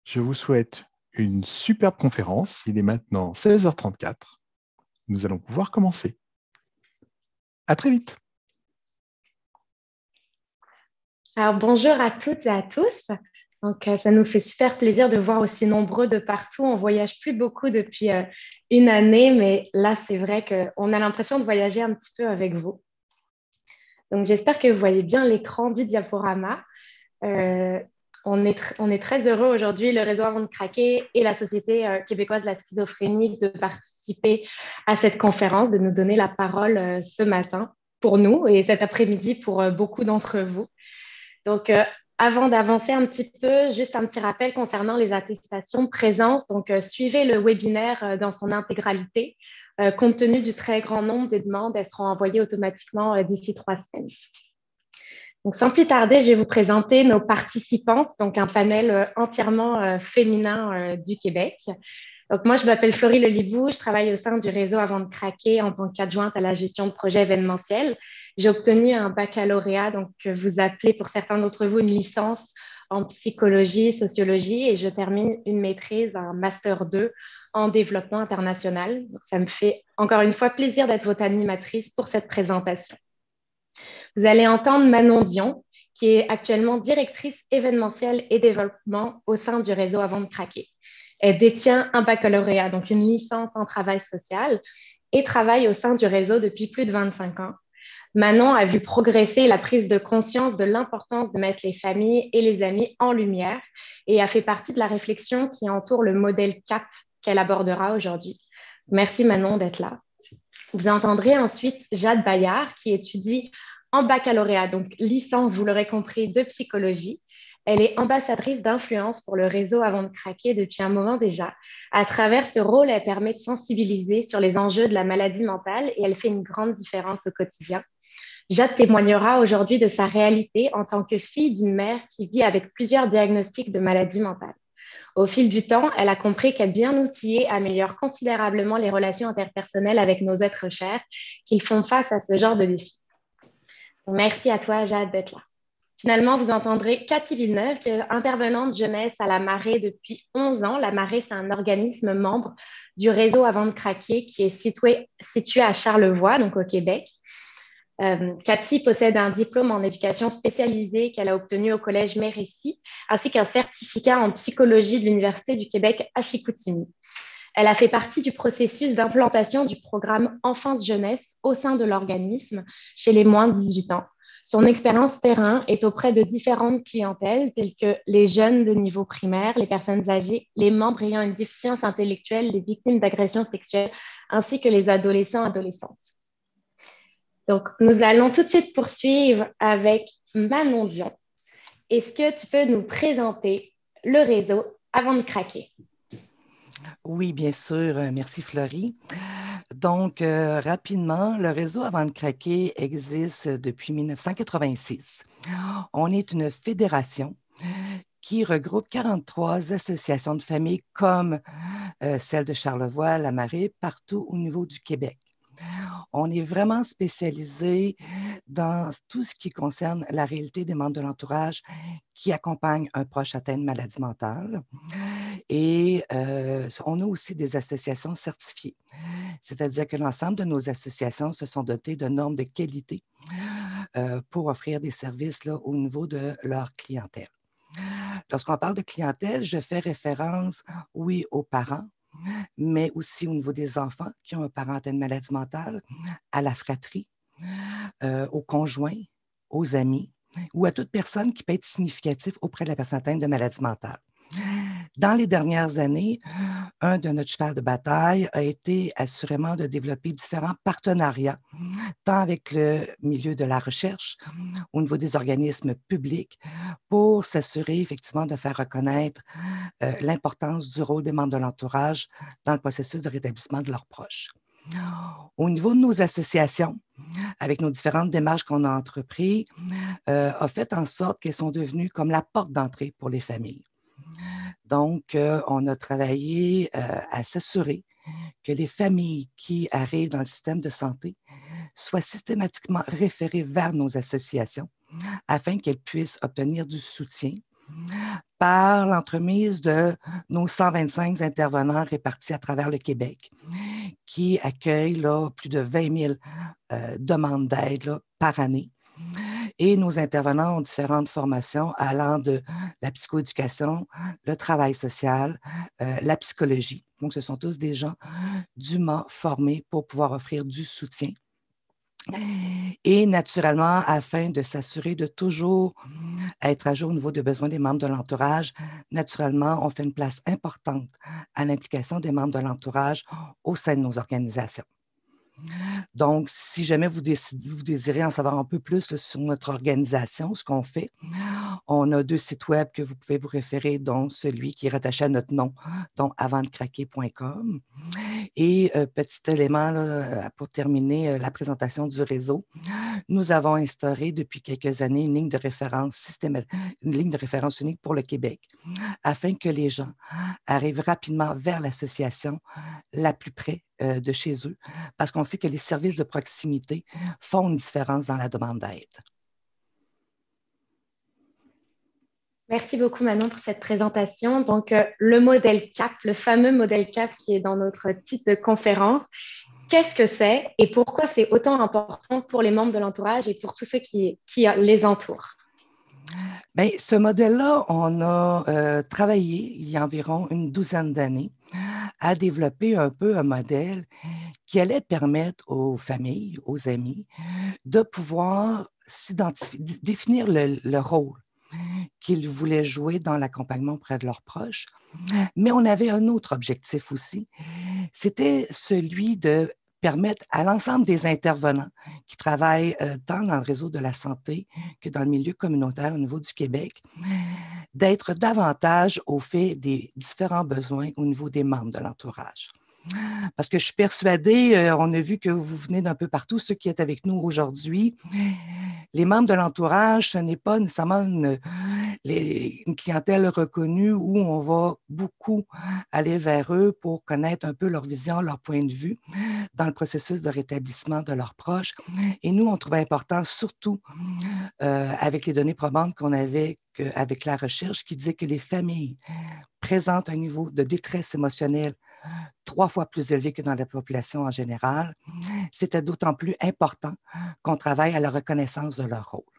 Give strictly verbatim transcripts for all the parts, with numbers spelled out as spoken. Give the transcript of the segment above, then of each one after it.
Je vous souhaite une superbe conférence. Il est maintenant seize heures trente-quatre. Nous allons pouvoir commencer. À très vite. Alors, bonjour à toutes et à tous. Donc, euh, ça nous fait super plaisir de voir aussi nombreux de partout. On voyage plus beaucoup depuis euh, une année, mais là, c'est vrai qu'on a l'impression de voyager un petit peu avec vous. Donc, j'espère que vous voyez bien l'écran du diaporama. Euh, on est, tr- on est très heureux aujourd'hui, le réseau Avant de craquer et la Société euh, québécoise de la schizophrénie, de participer à cette conférence, de nous donner la parole euh, ce matin pour nous et cet après-midi pour euh, beaucoup d'entre vous. Donc, euh, avant d'avancer un petit peu, juste un petit rappel concernant les attestations de présence. Donc, euh, suivez le webinaire euh, dans son intégralité. Euh, compte tenu du très grand nombre des demandes, elles seront envoyées automatiquement euh, d'ici trois semaines. Donc, sans plus tarder, je vais vous présenter nos participants, donc un panel euh, entièrement euh, féminin euh, du Québec. Donc, moi, je m'appelle Florie Lelibou, je travaille au sein du réseau Avant de craquer en tant qu'adjointe à la gestion de projets événementiels. J'ai obtenu un baccalauréat, donc que vous appelez pour certains d'entre vous une licence en psychologie, sociologie, et je termine une maîtrise, un master deux en développement international. Donc, ça me fait encore une fois plaisir d'être votre animatrice pour cette présentation. Vous allez entendre Manon Dion, qui est actuellement directrice événementielle et développement au sein du réseau Avant de craquer. Elle détient un baccalauréat, donc une licence en travail social, et travaille au sein du réseau depuis plus de vingt-cinq ans. Manon a vu progresser la prise de conscience de l'importance de mettre les familles et les amis en lumière et a fait partie de la réflexion qui entoure le modèle C A P qu'elle abordera aujourd'hui. Merci Manon d'être là. Vous entendrez ensuite Jade Bayard qui étudie en baccalauréat, donc licence, vous l'aurez compris, de psychologie. Elle est ambassadrice d'influence pour le réseau Avant de craquer depuis un moment déjà. À travers ce rôle, elle permet de sensibiliser sur les enjeux de la maladie mentale et elle fait une grande différence au quotidien. Jade témoignera aujourd'hui de sa réalité en tant que fille d'une mère qui vit avec plusieurs diagnostics de maladie mentale. Au fil du temps, elle a compris qu'être bien outillée améliore considérablement les relations interpersonnelles avec nos êtres chers, qu'ils font face à ce genre de défis. Merci à toi, Jade, d'être là. Finalement, vous entendrez Cathy Villeneuve, qui est intervenante jeunesse à la Marée depuis onze ans. La Marée, c'est un organisme membre du réseau Avant de craquer qui est situé, situé à Charlevoix, donc au Québec. Euh, Cathy possède un diplôme en éducation spécialisée qu'elle a obtenu au Collège Mérécy, ainsi qu'un certificat en psychologie de l'Université du Québec à Chicoutimi. Elle a fait partie du processus d'implantation du programme Enfance-Jeunesse au sein de l'organisme chez les moins de dix-huit ans. Son expérience terrain est auprès de différentes clientèles telles que les jeunes de niveau primaire, les personnes âgées, les membres ayant une déficience intellectuelle, les victimes d'agressions sexuelles, ainsi que les adolescents et adolescentes. Donc, nous allons tout de suite poursuivre avec Manon Dion. Est-ce que tu peux nous présenter le réseau Avant de craquer? Oui, bien sûr. Merci, Florie. Donc, euh, rapidement, le réseau Avant de craquer existe depuis mille neuf cent quatre-vingt-six. On est une fédération qui regroupe quarante-trois associations de familles comme euh, celle de Charlevoix, La Marée, partout au niveau du Québec. On est vraiment spécialisé dans tout ce qui concerne la réalité des membres de l'entourage qui accompagnent un proche atteint de maladie mentale. Et euh, on a aussi des associations certifiées, c'est-à-dire que l'ensemble de nos associations se sont dotées de normes de qualité euh, pour offrir des services là, au niveau de leur clientèle. Lorsqu'on parle de clientèle, je fais référence, oui, aux parents, mais aussi au niveau des enfants qui ont un parent atteint de maladie mentale, à la fratrie, euh, aux conjoints, aux amis ou à toute personne qui peut être significative auprès de la personne atteinte de maladie mentale. Dans les dernières années, un de notre cheval de bataille a été assurément de développer différents partenariats, tant avec le milieu de la recherche, au niveau des organismes publics, pour s'assurer effectivement de faire reconnaître euh, l'importance du rôle des membres de l'entourage dans le processus de rétablissement de leurs proches. Au niveau de nos associations, avec nos différentes démarches qu'on a entreprises, euh, a fait en sorte qu'elles sont devenues comme la porte d'entrée pour les familles. Donc, euh, on a travaillé euh, à s'assurer que les familles qui arrivent dans le système de santé soient systématiquement référées vers nos associations afin qu'elles puissent obtenir du soutien par l'entremise de nos cent vingt-cinq intervenants répartis à travers le Québec, qui accueillent là, plus de vingt mille euh, demandes d'aide là, par année. Et nos intervenants ont différentes formations allant de la psychoéducation, le travail social, euh, la psychologie. Donc, ce sont tous des gens dûment formés pour pouvoir offrir du soutien. Et naturellement, afin de s'assurer de toujours être à jour au niveau des besoins des membres de l'entourage, naturellement, on fait une place importante à l'implication des membres de l'entourage au sein de nos organisations. Donc, si jamais vous, décidez, vous désirez en savoir un peu plus là, sur notre organisation, ce qu'on fait, on a deux sites web que vous pouvez vous référer, dont celui qui est rattaché à notre nom, donc avant de craquer point com. Et euh, petit élément là, pour terminer euh, la présentation du réseau, nous avons instauré depuis quelques années une ligne de référence systématique, une ligne de référence unique pour le Québec, afin que les gens arrivent rapidement vers l'association la plus près euh, de chez eux, parce qu'on sait que les services de proximité font une différence dans la demande d'aide. Merci beaucoup Manon pour cette présentation. Donc, euh, le modèle C A P, le fameux modèle C A P qui est dans notre titre de conférence, qu'est-ce que c'est et pourquoi c'est autant important pour les membres de l'entourage et pour tous ceux qui, qui les entourent? Bien, ce modèle-là, on a euh, travaillé il y a environ une douzaine d'années à développer un peu un modèle qui allait permettre aux familles, aux amis, de pouvoir s'identifier, définir le, le rôle qu'ils voulaient jouer dans l'accompagnement auprès de leurs proches. Mais on avait un autre objectif aussi, c'était celui de permettre à l'ensemble des intervenants qui travaillent euh, tant dans le réseau de la santé que dans le milieu communautaire au niveau du Québec, d'être davantage au fait des différents besoins au niveau des membres de l'entourage. Parce que je suis persuadée, euh, on a vu que vous venez d'un peu partout, ceux qui êtes avec nous aujourd'hui, les membres de l'entourage, ce n'est pas nécessairement une, les, une clientèle reconnue où on va beaucoup aller vers eux pour connaître un peu leur vision, leur point de vue dans le processus de rétablissement de leurs proches. Et nous, on trouvait important, surtout euh, avec les données probantes qu'on avait que, avec la recherche, qui disait que les familles présentent un niveau de détresse émotionnelle trois fois plus élevé que dans la population en général. C'était d'autant plus important qu'on travaille à la reconnaissance de leur rôle.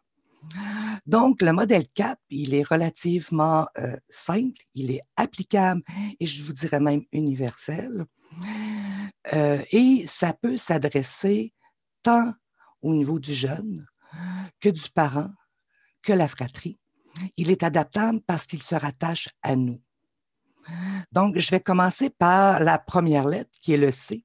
Donc, le modèle C A P, il est relativement euh, simple, il est applicable et je vous dirais même universel. Euh, et ça peut s'adresser tant au niveau du jeune que du parent, que la fratrie. Il est adaptable parce qu'il se rattache à nous. Donc, je vais commencer par la première lettre, qui est le C,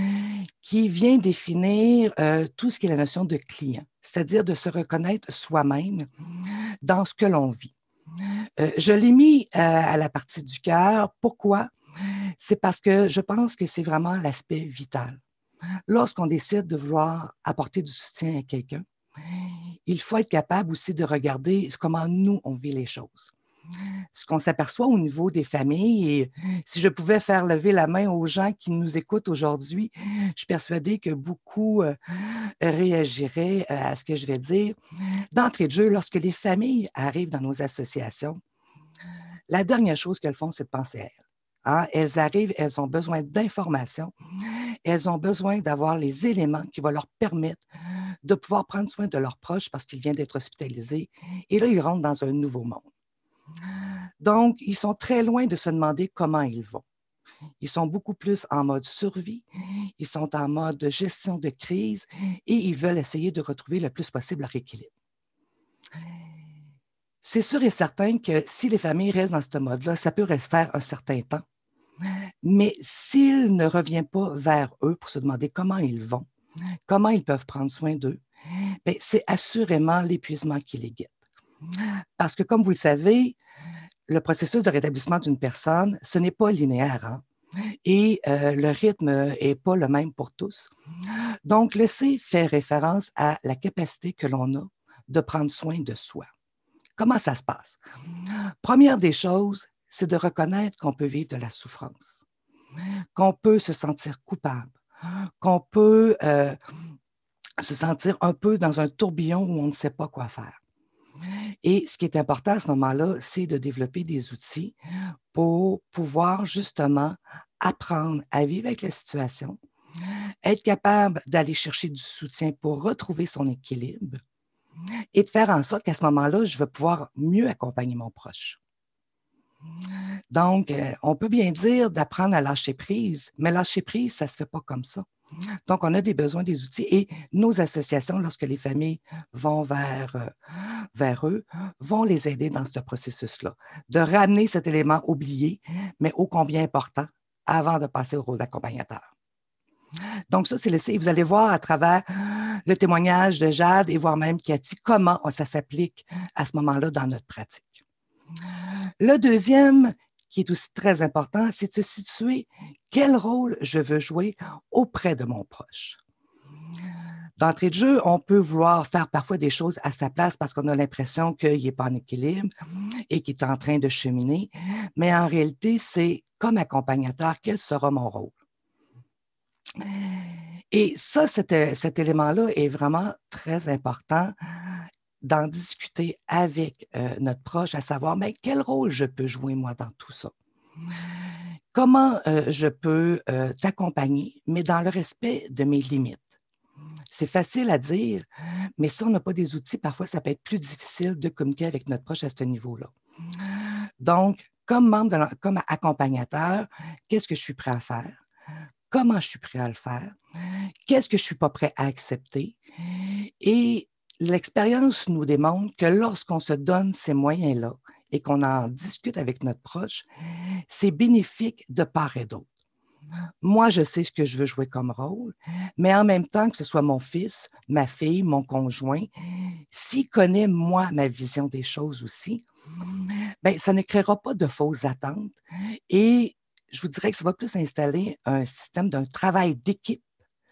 qui vient définir euh, tout ce qui est la notion de client, c'est-à-dire de se reconnaître soi-même dans ce que l'on vit. Euh, je l'ai mis euh, à la partie du cœur. Pourquoi? C'est parce que je pense que c'est vraiment l'aspect vital. Lorsqu'on décide de vouloir apporter du soutien à quelqu'un, il faut être capable aussi de regarder comment nous, on vit les choses. Ce qu'on s'aperçoit au niveau des familles, et si je pouvais faire lever la main aux gens qui nous écoutent aujourd'hui, je suis persuadée que beaucoup euh, réagiraient à ce que je vais dire. D'entrée de jeu, lorsque les familles arrivent dans nos associations, la dernière chose qu'elles font, c'est de penser à elles. Hein? Elles arrivent, elles ont besoin d'informations, elles ont besoin d'avoir les éléments qui vont leur permettre de pouvoir prendre soin de leurs proches parce qu'ils viennent d'être hospitalisés. Et là, ils rentrent dans un nouveau monde. Donc, ils sont très loin de se demander comment ils vont. Ils sont beaucoup plus en mode survie, ils sont en mode gestion de crise et ils veulent essayer de retrouver le plus possible leur équilibre. C'est sûr et certain que si les familles restent dans ce mode-là, ça peut faire un certain temps. Mais s'ils ne reviennent pas vers eux pour se demander comment ils vont, comment ils peuvent prendre soin d'eux, bien, c'est assurément l'épuisement qui les guette. Parce que, comme vous le savez, le processus de rétablissement d'une personne, ce n'est pas linéaire, hein? Et euh, le rythme n'est pas le même pour tous. Donc, le C fait référence à la capacité que l'on a de prendre soin de soi. Comment ça se passe? Première des choses, c'est de reconnaître qu'on peut vivre de la souffrance, qu'on peut se sentir coupable, qu'on peut euh, se sentir un peu dans un tourbillon où on ne sait pas quoi faire. Et ce qui est important à ce moment-là, c'est de développer des outils pour pouvoir justement apprendre à vivre avec la situation, être capable d'aller chercher du soutien pour retrouver son équilibre et de faire en sorte qu'à ce moment-là, je vais pouvoir mieux accompagner mon proche. Donc, on peut bien dire d'apprendre à lâcher prise, mais lâcher prise, ça ne se fait pas comme ça. Donc, on a des besoins des outils et nos associations, lorsque les familles vont vers, vers eux, vont les aider dans ce processus-là, de ramener cet élément oublié, mais ô combien important, avant de passer au rôle d'accompagnateur. Donc, ça, c'est le C. Vous allez voir à travers le témoignage de Jade et voire même Cathy, comment ça s'applique à ce moment-là dans notre pratique. Le deuxième, qui est aussi très important, c'est de se situer quel rôle je veux jouer auprès de mon proche. D'entrée de jeu, on peut vouloir faire parfois des choses à sa place parce qu'on a l'impression qu'il n'est pas en équilibre et qu'il est en train de cheminer, mais en réalité, c'est comme accompagnateur, quel sera mon rôle? Et ça, cet, cet élément-là est vraiment très important d'en discuter avec euh, notre proche, à savoir, mais quel rôle je peux jouer, moi, dans tout ça? Comment euh, je peux euh, t'accompagner, mais dans le respect de mes limites? C'est facile à dire, mais si on n'a pas des outils, parfois, ça peut être plus difficile de communiquer avec notre proche à ce niveau-là. Donc, comme membre, de la, comme accompagnateur, qu'est-ce que je suis prêt à faire? Comment je suis prêt à le faire? Qu'est-ce que je ne suis pas prêt à accepter? Et l'expérience nous démontre que lorsqu'on se donne ces moyens-là et qu'on en discute avec notre proche, c'est bénéfique de part et d'autre. Moi, je sais ce que je veux jouer comme rôle, mais en même temps, que ce soit mon fils, ma fille, mon conjoint, s'il connaît, moi, ma vision des choses aussi, bien, ça ne créera pas de fausses attentes et je vous dirais que ça va plus installer un système d'un travail d'équipe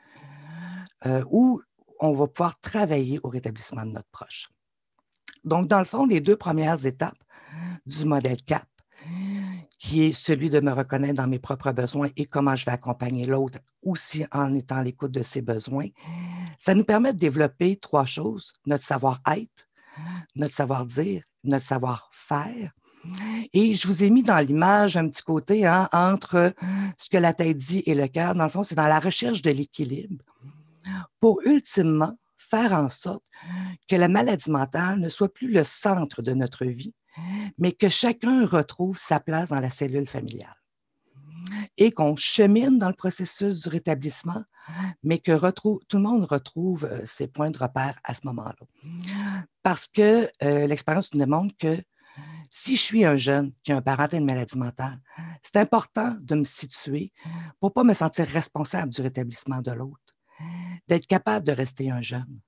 euh, où on va pouvoir travailler au rétablissement de notre proche. Donc, dans le fond, les deux premières étapes du modèle C A P, qui est celui de me reconnaître dans mes propres besoins et comment je vais accompagner l'autre aussi en étant à l'écoute de ses besoins, ça nous permet de développer trois choses, notre savoir-être, notre savoir-dire, notre savoir-faire. Et je vous ai mis dans l'image un petit côté hein, entre ce que la tête dit et le cœur. Dans le fond, c'est dans la recherche de l'équilibre pour ultimement faire en sorte que la maladie mentale ne soit plus le centre de notre vie, mais que chacun retrouve sa place dans la cellule familiale et qu'on chemine dans le processus du rétablissement, mais que retrouve, tout le monde retrouve euh, ses points de repère à ce moment-là. Parce que euh, l'expérience nous démontre que si je suis un jeune qui a un parent atteint de maladie mentale, c'est important de me situer pour ne pas me sentir responsable du rétablissement de l'autre, d'être capable de rester un jeune.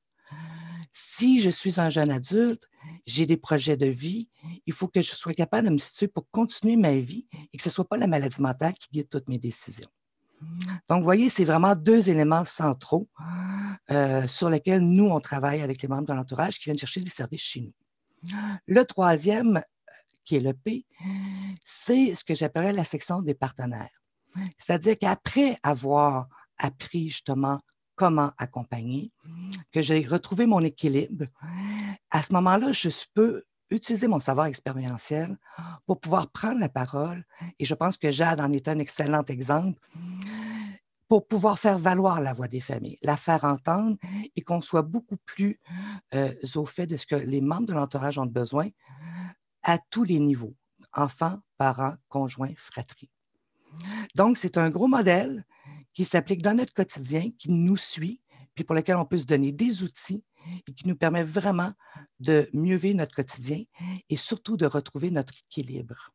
Si je suis un jeune adulte, j'ai des projets de vie, il faut que je sois capable de me situer pour continuer ma vie et que ce ne soit pas la maladie mentale qui guide toutes mes décisions. Donc, vous voyez, c'est vraiment deux éléments centraux euh, sur lesquels nous, on travaille avec les membres de l'entourage qui viennent chercher des services chez nous. Le troisième, qui est le P, c'est ce que j'appellerais la section des partenaires. C'est-à-dire qu'après avoir appris justement comment accompagner, que j'ai retrouvé mon équilibre, à ce moment-là, je peux utiliser mon savoir expérientiel pour pouvoir prendre la parole, et je pense que Jade en est un excellent exemple, pour pouvoir faire valoir la voix des familles, la faire entendre et qu'on soit beaucoup plus euh, au fait de ce que les membres de l'entourage ont besoin à tous les niveaux, enfants, parents, conjoints, fratries. Donc, c'est un gros modèle qui s'applique dans notre quotidien, qui nous suit, puis pour lequel on peut se donner des outils et qui nous permet vraiment de mieux vivre notre quotidien et surtout de retrouver notre équilibre.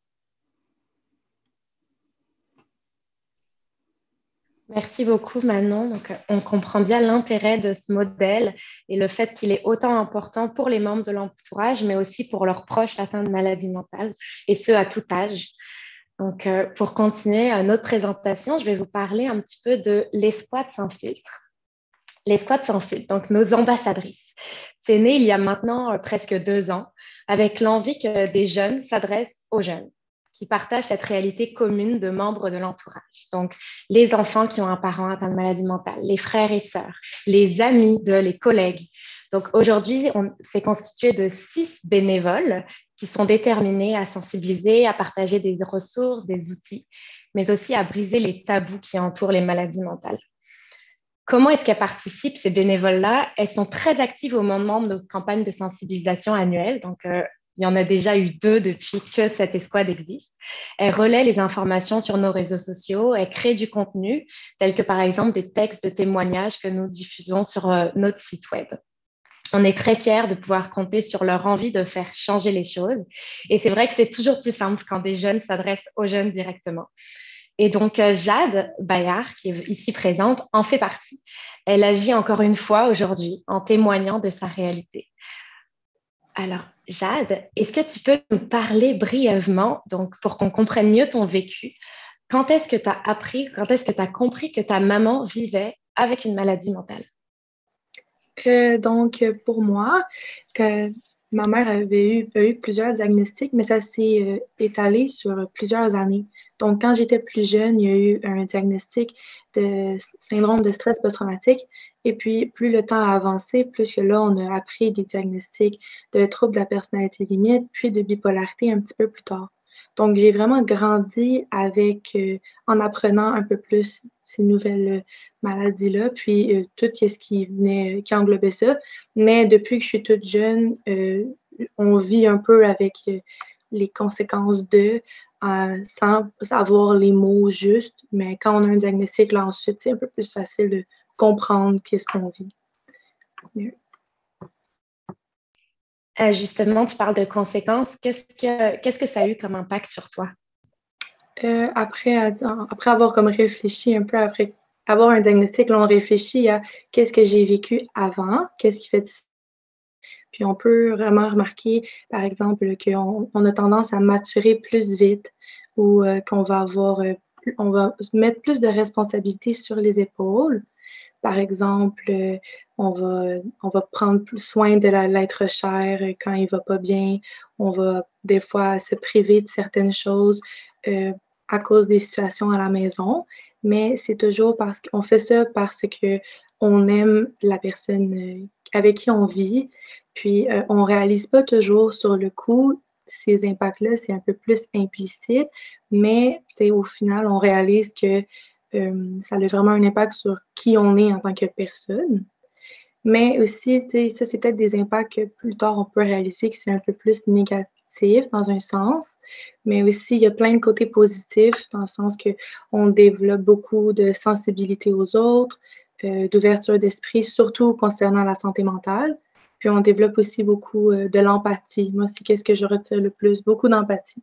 Merci beaucoup, Manon. Donc, on comprend bien l'intérêt de ce modèle et le fait qu'il est autant important pour les membres de l'entourage, mais aussi pour leurs proches atteints de maladie mentale, et ce, à tout âge. Donc, euh, pour continuer à notre présentation, je vais vous parler un petit peu de l'Escouade sans filtre. L'Escouade sans filtre, donc nos ambassadrices. C'est né il y a maintenant euh, presque deux ans, avec l'envie que des jeunes s'adressent aux jeunes, qui partagent cette réalité commune de membres de l'entourage. Donc, les enfants qui ont un parent atteint de maladie mentale, les frères et sœurs, les amis de les collègues. Donc aujourd'hui, on s'est constitué de six bénévoles qui sont déterminés à sensibiliser, à partager des ressources, des outils, mais aussi à briser les tabous qui entourent les maladies mentales. Comment est-ce qu'elles participent, ces bénévoles-là? Elles sont très actives au moment de notre campagne de sensibilisation annuelle. Donc, euh, il y en a déjà eu deux depuis que cette escouade existe. Elles relaient les informations sur nos réseaux sociaux. Elles créent du contenu, tel que par exemple des textes de témoignages que nous diffusons sur euh, notre site web. On est très fiers de pouvoir compter sur leur envie de faire changer les choses. Et c'est vrai que c'est toujours plus simple quand des jeunes s'adressent aux jeunes directement. Et donc, euh, Jade Bayard, qui est ici présente, en fait partie. Elle agit encore une fois aujourd'hui en témoignant de sa réalité. Alors, Jade, est-ce que tu peux nous parler brièvement, donc pour qu'on comprenne mieux ton vécu, quand est-ce que tu as appris, quand est-ce que tu as compris que ta maman vivait avec une maladie mentale? Euh, donc, pour moi, que ma mère avait eu, a eu plusieurs diagnostics, mais ça s'est euh, étalé sur plusieurs années. Donc, quand j'étais plus jeune, il y a eu un diagnostic de syndrome de stress post-traumatique. Et puis, plus le temps a avancé, plus que là, on a appris des diagnostics de troubles de la personnalité limite, puis de bipolarité un petit peu plus tard. Donc, j'ai vraiment grandi avec, euh, en apprenant un peu plus ces nouvelles maladies-là, puis euh, tout ce qui venait, qui englobait ça. Mais depuis que je suis toute jeune, euh, on vit un peu avec euh, les conséquences de, euh, sans avoir les mots justes. Mais quand on a un diagnostic, là, ensuite, c'est un peu plus facile de comprendre qu'est-ce qu'on vit. Yeah. Euh, justement, tu parles de conséquences. Qu'est-ce que, qu'est-ce que ça a eu comme impact sur toi? Euh, après, après avoir comme réfléchi un peu, après avoir un diagnostic, là, on réfléchit à qu'est-ce que j'ai vécu avant, qu'est-ce qui fait du... Puis on peut vraiment remarquer, par exemple, qu'on on a tendance à maturer plus vite ou euh, qu'on va avoir, euh, on va mettre plus de responsabilités sur les épaules. Par exemple, euh, on va, on va prendre plus soin de la, l'être cher quand il va pas bien. On va des fois se priver de certaines choses euh, à cause des situations à la maison. Mais c'est toujours parce qu'on fait ça parce que on aime la personne avec qui on vit. Puis euh, on réalise pas toujours sur le coup ces impacts-là, c'est un peu plus implicite. Mais au final, on réalise que Euh, ça a vraiment un impact sur qui on est en tant que personne. Mais aussi, ça, c'est peut-être des impacts que plus tard, on peut réaliser que c'est un peu plus négatif dans un sens. Mais aussi, il y a plein de côtés positifs dans le sens qu'on développe beaucoup de sensibilité aux autres, euh, d'ouverture d'esprit, surtout concernant la santé mentale. Puis on développe aussi beaucoup euh, de l'empathie. Moi, c'est qu'est-ce que je retire le plus? Beaucoup d'empathie.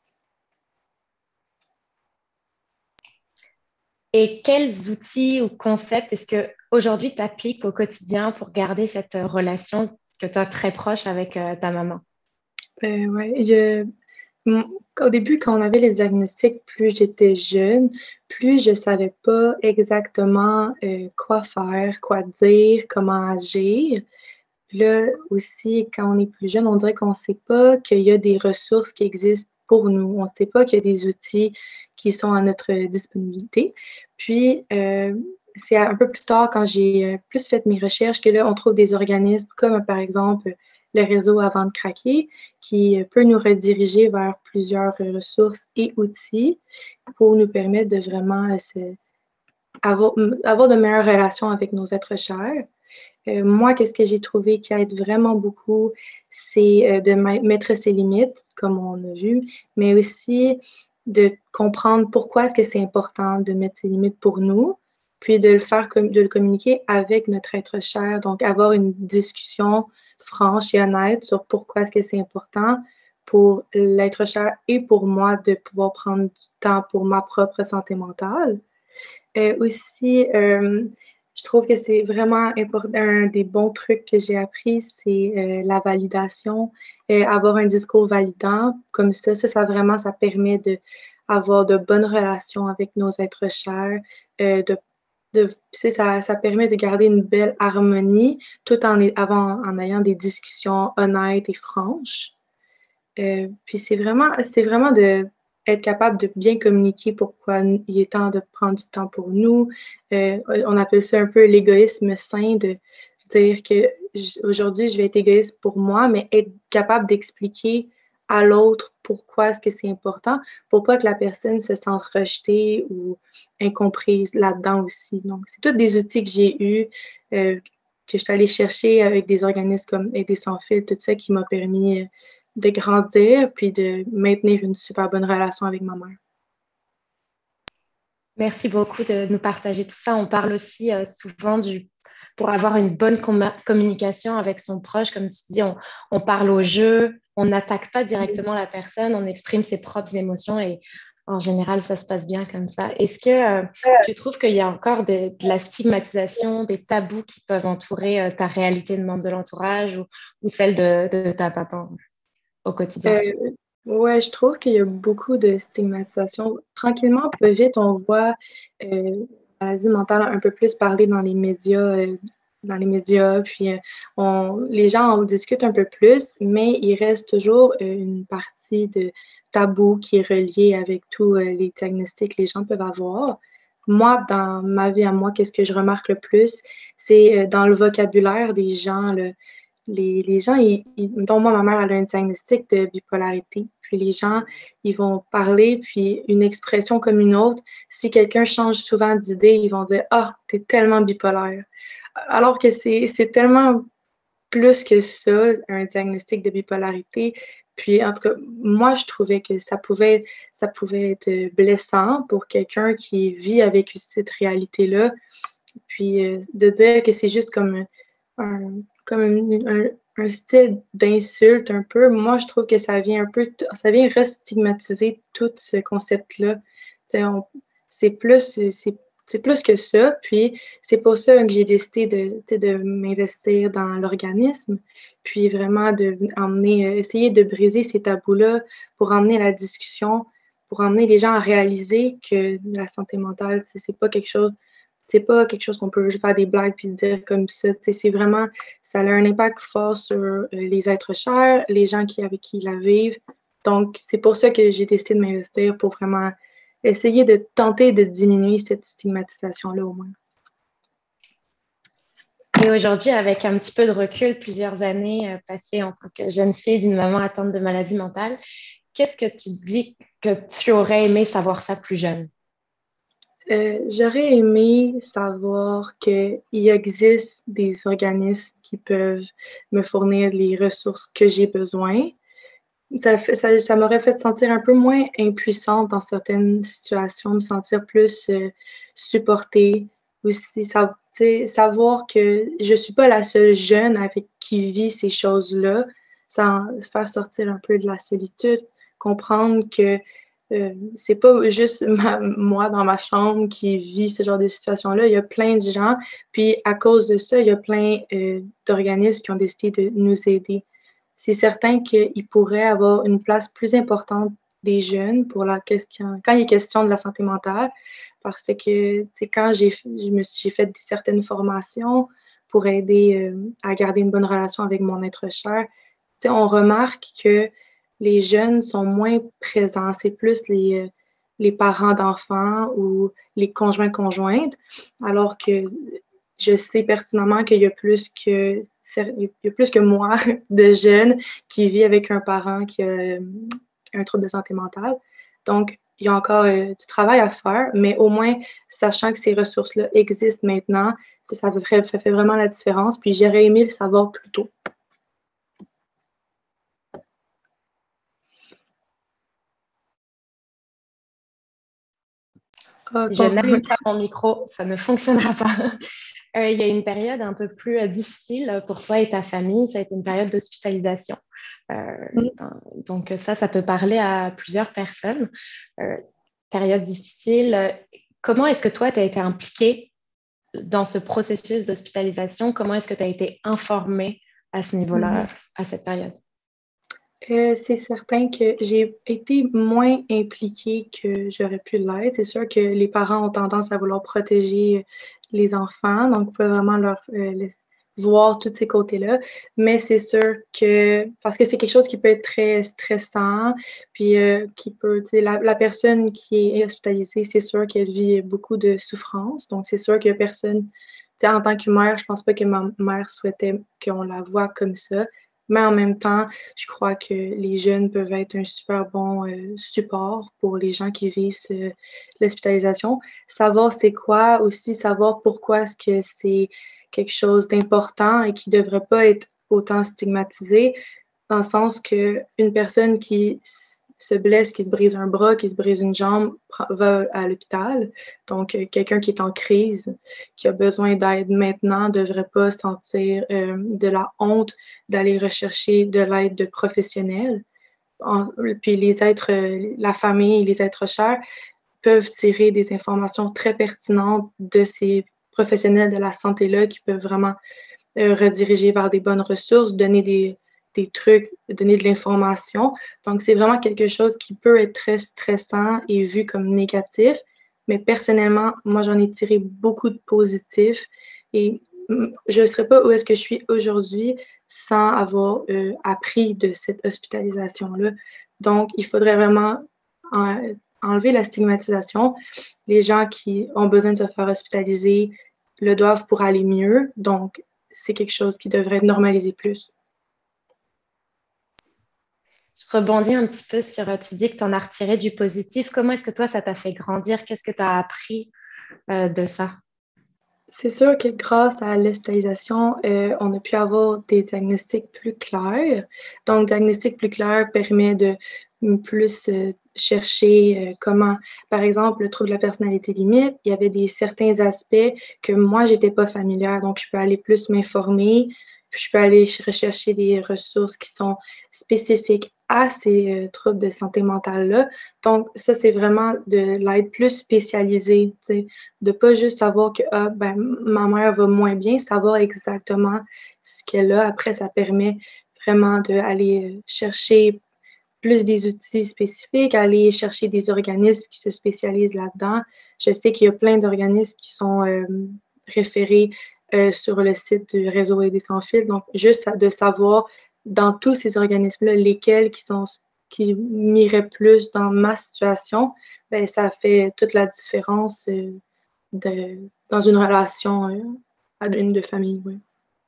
Et quels outils ou concepts est-ce que aujourd'hui tu appliques au quotidien pour garder cette relation que tu as très proche avec euh, ta maman? Euh, ouais, je, au début, quand on avait les diagnostics, plus j'étais jeune, plus je savais pas exactement euh, quoi faire, quoi dire, comment agir. Puis là aussi, quand on est plus jeune, on dirait qu'on ne sait pas qu'il y a des ressources qui existent pour nous. On ne sait pas qu'il y a des outils qui sont à notre disponibilité. Puis, euh, c'est un peu plus tard, quand j'ai plus fait mes recherches, que là, on trouve des organismes comme, par exemple, le réseau Avant de craquer, qui peut nous rediriger vers plusieurs ressources et outils pour nous permettre de vraiment se, avoir, avoir de meilleures relations avec nos êtres chers. Euh, moi, qu'est-ce que j'ai trouvé qui aide vraiment beaucoup, c'est euh, de mettre ses limites, comme on a vu, mais aussi de comprendre pourquoi est-ce que c'est important de mettre ses limites pour nous, puis de le faire, de le communiquer avec notre être cher, donc avoir une discussion franche et honnête sur pourquoi est-ce que c'est important pour l'être cher et pour moi de pouvoir prendre du temps pour ma propre santé mentale. Euh, aussi, euh, je trouve que c'est vraiment important. Un des bons trucs que j'ai appris, c'est euh, la validation. Euh, avoir un discours validant, comme ça, ça, ça vraiment, ça permet de avoir de bonnes relations avec nos êtres chers. Euh, de, de, ça, ça permet de garder une belle harmonie tout en, avant, en ayant des discussions honnêtes et franches. Euh, puis c'est vraiment, c'est vraiment de être capable de bien communiquer pourquoi il est temps de prendre du temps pour nous. Euh, on appelle ça un peu l'égoïsme sain, de, dire que aujourd'hui, je vais être égoïste pour moi, mais être capable d'expliquer à l'autre pourquoi est-ce que c'est important, pour pas que la personne se sente rejetée ou incomprise là-dedans aussi. Donc, c'est tous des outils que j'ai eus, euh, que je suis allée chercher avec des organismes comme Aider sans fil, tout ça qui m'a permis euh, de grandir puis de maintenir une super bonne relation avec ma mère. Merci beaucoup de nous partager tout ça. On parle aussi euh, souvent du pour avoir une bonne com communication avec son proche, comme tu dis, on, on parle au jeu, on n'attaque pas directement la personne, on exprime ses propres émotions et en général, ça se passe bien comme ça. Est-ce que euh, tu trouves qu'il y a encore de, de la stigmatisation, des tabous qui peuvent entourer euh, ta réalité de membre de l'entourage ou, ou celle de, de ta papa au quotidien? Euh, ouais, je trouve qu'il y a beaucoup de stigmatisation. Tranquillement, peu vite, on voit euh, la maladie mentale un peu plus parler dans les médias, euh, dans les médias, puis euh, on, les gens en discutent un peu plus, mais il reste toujours euh, une partie de tabou qui est reliée avec tous euh, les diagnostics que les gens peuvent avoir. Moi, dans ma vie à moi, qu'est-ce que je remarque le plus, c'est euh, dans le vocabulaire des gens, le, les, les gens, ils, ils, dont moi, ma mère, elle a un diagnostic de bipolarité. Puis les gens, ils vont parler, puis une expression comme une autre. Si quelqu'un change souvent d'idée, ils vont dire ah, t'es tellement bipolaire. Alors que c'est tellement plus que ça, un diagnostic de bipolarité. Puis, en tout cas, moi, je trouvais que ça pouvait, ça pouvait être blessant pour quelqu'un qui vit avec cette réalité-là. Puis, euh, de dire que c'est juste comme un, comme un, un, un style d'insulte un peu, moi, je trouve que ça vient un peu, ça vient restigmatiser tout ce concept-là. C'est plus, c'est plus que ça. Puis, c'est pour ça que j'ai décidé de, de m'investir dans l'organisme, puis vraiment de emmener, essayer de briser ces tabous-là pour emmener la discussion, pour emmener les gens à réaliser que la santé mentale, c'est pas quelque chose c'est pas quelque chose qu'on peut juste faire des blagues puis dire comme ça. C'est vraiment, ça a un impact fort sur euh, les êtres chers, les gens qui, avec qui ils la vivent. Donc, c'est pour ça que j'ai décidé de m'investir pour vraiment essayer de tenter de diminuer cette stigmatisation-là au moins. Et aujourd'hui, avec un petit peu de recul, plusieurs années euh, passées en tant que jeune fille d'une maman atteinte de maladie mentale, qu'est-ce que tu dis que tu aurais aimé savoir ça plus jeune? Euh, j'aurais aimé savoir qu'il existe des organismes qui peuvent me fournir les ressources que j'ai besoin. Ça, ça, ça m'aurait fait sentir un peu moins impuissante dans certaines situations, me sentir plus euh, supportée. Aussi, ça, savoir que je ne suis pas la seule jeune avec qui vit ces choses-là, ça faire sortir un peu de la solitude, comprendre que euh, c'est pas juste ma, moi dans ma chambre qui vit ce genre de situation-là. Il y a plein de gens. Puis à cause de ça, il y a plein euh, d'organismes qui ont décidé de nous aider. C'est certain qu'il pourrait avoir une place plus importante des jeunes pour la question, quand il est question de la santé mentale, parce que quand j'ai fait certaines formations pour aider euh, à garder une bonne relation avec mon être cher, on remarque que les jeunes sont moins présents. C'est plus les, les parents d'enfants ou les conjoints-conjointes, alors que je sais pertinemment qu'il y a plus que il y a plus que moi de jeunes qui vivent avec un parent qui a un trouble de santé mentale. Donc, il y a encore euh, du travail à faire, mais au moins, sachant que ces ressources-là existent maintenant, ça, ça, fait, ça fait vraiment la différence. Puis, j'aurais aimé le savoir plus tôt. Si je n'allume pas mon micro, ça ne fonctionnera pas. Euh, il y a une période un peu plus euh, difficile pour toi et ta famille, ça a été une période d'hospitalisation. Euh, mm. Donc ça, ça peut parler à plusieurs personnes. Euh, période difficile. Comment est-ce que toi, tu as été impliquée dans ce processus d'hospitalisation? Comment est-ce que tu as été informée à ce niveau-là, mm. à cette période? Euh, c'est certain que j'ai été moins impliquée que j'aurais pu l'être. C'est sûr que les parents ont tendance à vouloir protéger les enfants, donc on peut vraiment leur euh, les, voir tous ces côtés-là. Mais c'est sûr que, parce que c'est quelque chose qui peut être très stressant, puis euh, qui peut, tu sais, la, la personne qui est hospitalisée, c'est sûr qu'elle vit beaucoup de souffrance. Donc c'est sûr qu'il y a personne sais, en tant que mère, je pense pas que ma mère souhaitait qu'on la voie comme ça. Mais en même temps, je crois que les jeunes peuvent être un super bon euh, support pour les gens qui vivent ce- l'hospitalisation. Savoir c'est quoi, aussi savoir pourquoi est-ce que c'est quelque chose d'important et qui devrait pas être autant stigmatisé, dans le sens que une personne qui se blesse, qui se brise un bras, qui se brise une jambe, va à l'hôpital. Donc, euh, quelqu'un qui est en crise, qui a besoin d'aide maintenant, ne devrait pas sentir euh, de la honte d'aller rechercher de l'aide de professionnels. En, puis les êtres, euh, la famille et les êtres chers peuvent tirer des informations très pertinentes de ces professionnels de la santé-là qui peuvent vraiment euh, rediriger vers des bonnes ressources, donner des, des trucs, donner de l'information. Donc, c'est vraiment quelque chose qui peut être très stressant et vu comme négatif. Mais personnellement, moi, j'en ai tiré beaucoup de positifs et je ne serais pas où est-ce que je suis aujourd'hui sans avoir euh, appris de cette hospitalisation-là. Donc, il faudrait vraiment en, enlever la stigmatisation. Les gens qui ont besoin de se faire hospitaliser le doivent pour aller mieux. Donc, c'est quelque chose qui devrait être normalisé plus. Je rebondis un petit peu sur, tu dis que tu en as retiré du positif. Comment est-ce que toi, ça t'a fait grandir? Qu'est-ce que tu as appris euh, de ça? C'est sûr que grâce à l'hospitalisation, euh, on a pu avoir des diagnostics plus clairs. Donc, diagnostic plus clair permet de plus euh, chercher euh, comment, par exemple, le trouble de la personnalité limite, il y avait des certains aspects que moi, j'étais pas familière. Donc, je peux aller plus m'informer, je peux aller rechercher des ressources qui sont spécifiques à ces euh, troubles de santé mentale-là. Donc, ça, c'est vraiment de l'aide plus spécialisée, tu sais, de pas juste savoir que ah, ben, ma mère va moins bien, savoir exactement ce qu'elle a. Après, ça permet vraiment d'aller chercher plus des outils spécifiques, aller chercher des organismes qui se spécialisent là-dedans. Je sais qu'il y a plein d'organismes qui sont euh, référés euh, sur le site du Réseau Aider sans fil. Donc, juste de savoir dans tous ces organismes-là, lesquels qui sont qui m'iraient plus dans ma situation, ben, ça fait toute la différence euh, de, dans une relation euh, à une de famille. Oui.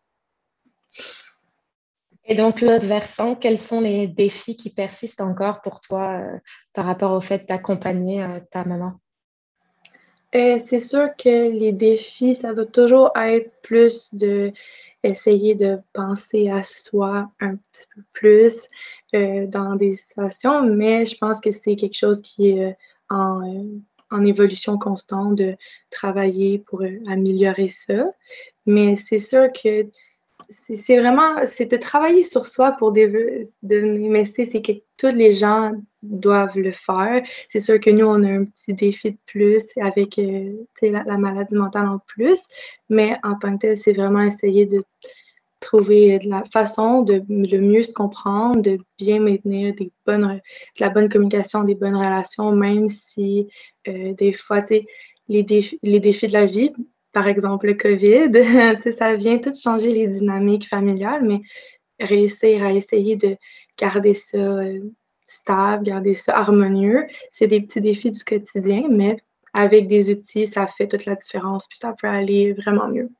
Et donc, l'autre versant, quels sont les défis qui persistent encore pour toi euh, par rapport au fait d'accompagner euh, ta maman? Euh, c'est sûr que les défis, ça va toujours être plus de essayer de penser à soi un petit peu plus euh, dans des situations, mais je pense que c'est quelque chose qui est euh, en, euh, en évolution constante de travailler pour euh, améliorer ça. Mais c'est sûr que c'est vraiment, c'est de travailler sur soi pour devenir, mais c'est que tous les gens doivent le faire. C'est sûr que nous, on a un petit défi de plus avec euh, la, la maladie mentale en plus, mais en tant que tel, c'est vraiment essayer de trouver de la façon de le mieux se comprendre, de bien maintenir des bonnes, de la bonne communication, des bonnes relations, même si euh, des fois, tu sais, les défis, les défis de la vie, par exemple le COVID, ça vient tout changer les dynamiques familiales, mais réussir à essayer de garder ça euh, stable, garder ça harmonieux, c'est des petits défis du quotidien, mais avec des outils, ça fait toute la différence, puis ça peut aller vraiment mieux.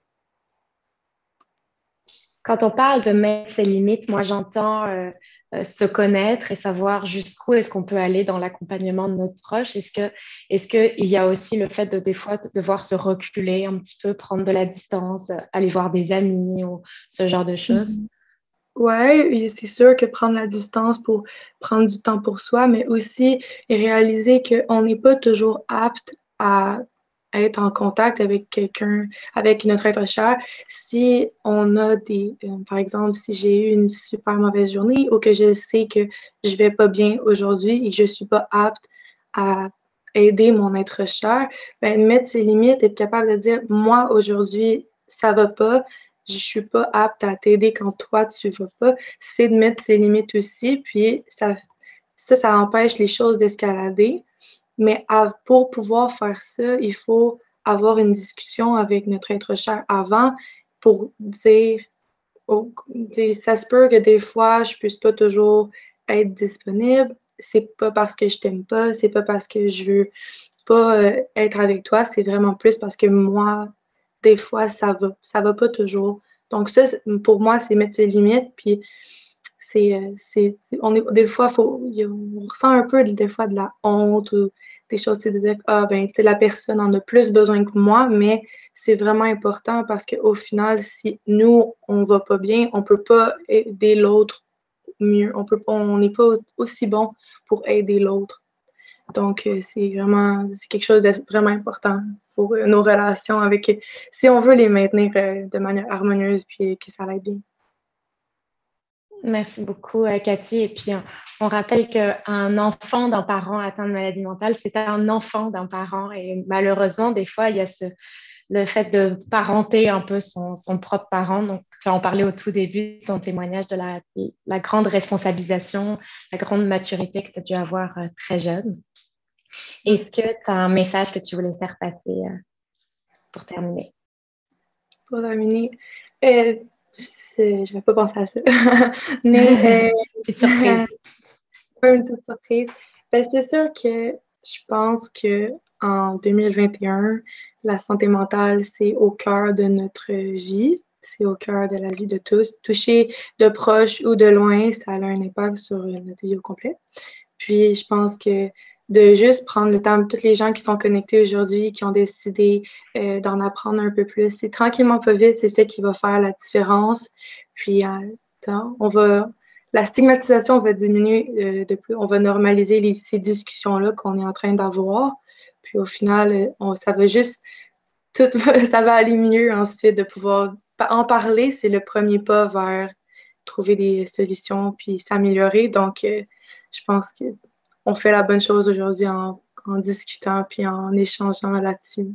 Quand on parle de mettre ses limites, moi j'entends euh, euh, se connaître et savoir jusqu'où est-ce qu'on peut aller dans l'accompagnement de notre proche. Est-ce que, est-ce qu'il y a aussi le fait de des fois de devoir se reculer un petit peu, prendre de la distance, aller voir des amis ou ce genre de choses? Oui, c'est sûr que prendre la distance pour prendre du temps pour soi, mais aussi réaliser qu'on n'est pas toujours apte à être en contact avec quelqu'un, avec notre être cher. Si on a des, euh, par exemple, si j'ai eu une super mauvaise journée ou que je sais que je vais pas bien aujourd'hui et que je suis pas apte à aider mon être cher, ben, mettre ses limites, être capable de dire, moi, aujourd'hui, ça va pas, je suis pas apte à t'aider quand toi, tu vas pas, c'est de mettre ses limites aussi, puis ça, ça, ça empêche les choses d'escalader. Mais à, pour pouvoir faire ça, il faut avoir une discussion avec notre être cher avant pour dire, oh, dire ça se peut que des fois, je puisse pas toujours être disponible. C'est pas parce que je t'aime pas, c'est pas parce que je veux pas euh, être avec toi, c'est vraiment plus parce que moi, des fois, ça va. Ça va pas toujours. Donc ça, pour moi, c'est mettre ses limites, puis c'est, c'est, c'est on est, des fois, faut, on ressent un peu des fois de la honte ou des choses, tu sais, de dire, ah, ben, tu sais, la personne en a plus besoin que moi, mais c'est vraiment important parce qu'au final, si nous, on va pas bien, on peut pas aider l'autre mieux. On peut, on n'est pas aussi bon pour aider l'autre. Donc, euh, c'est vraiment, c'est quelque chose de vraiment important pour euh, nos relations avec, si on veut les maintenir euh, de manière harmonieuse puis que ça aille bien. Merci beaucoup, euh, Cathy. Et puis, on, on rappelle qu'un enfant d'un parent atteint de maladie mentale, c'est un enfant d'un parent. Et malheureusement, des fois, il y a ce, le fait de parenter un peu son, son propre parent. Donc, tu en parlais au tout début, ton témoignage de la, la grande responsabilisation, la grande maturité que tu as dû avoir euh, très jeune. Est-ce que tu as un message que tu voulais faire passer euh, pour terminer? Pour terminer, euh, je ne vais pas penser à ça. Mais, euh, petite surprise. Une petite surprise. Ben, c'est sûr que je pense qu'en deux mille vingt et un, la santé mentale, c'est au cœur de notre vie. C'est au cœur de la vie de tous. Toucher de proche ou de loin, ça a un impact sur notre vie au complet. Puis, je pense que de juste prendre le temps, toutes les gens qui sont connectés aujourd'hui, qui ont décidé euh, d'en apprendre un peu plus, c'est tranquillement pas vite, c'est ça qui va faire la différence. Puis, euh, on va, la stigmatisation va diminuer euh, de plus, on va normaliser les, ces discussions-là qu'on est en train d'avoir. Puis, au final, on, ça va juste, tout, ça va aller mieux ensuite de pouvoir en parler. C'est le premier pas vers trouver des solutions puis s'améliorer. Donc, euh, je pense qu'on fait la bonne chose aujourd'hui en, en discutant puis en échangeant là-dessus.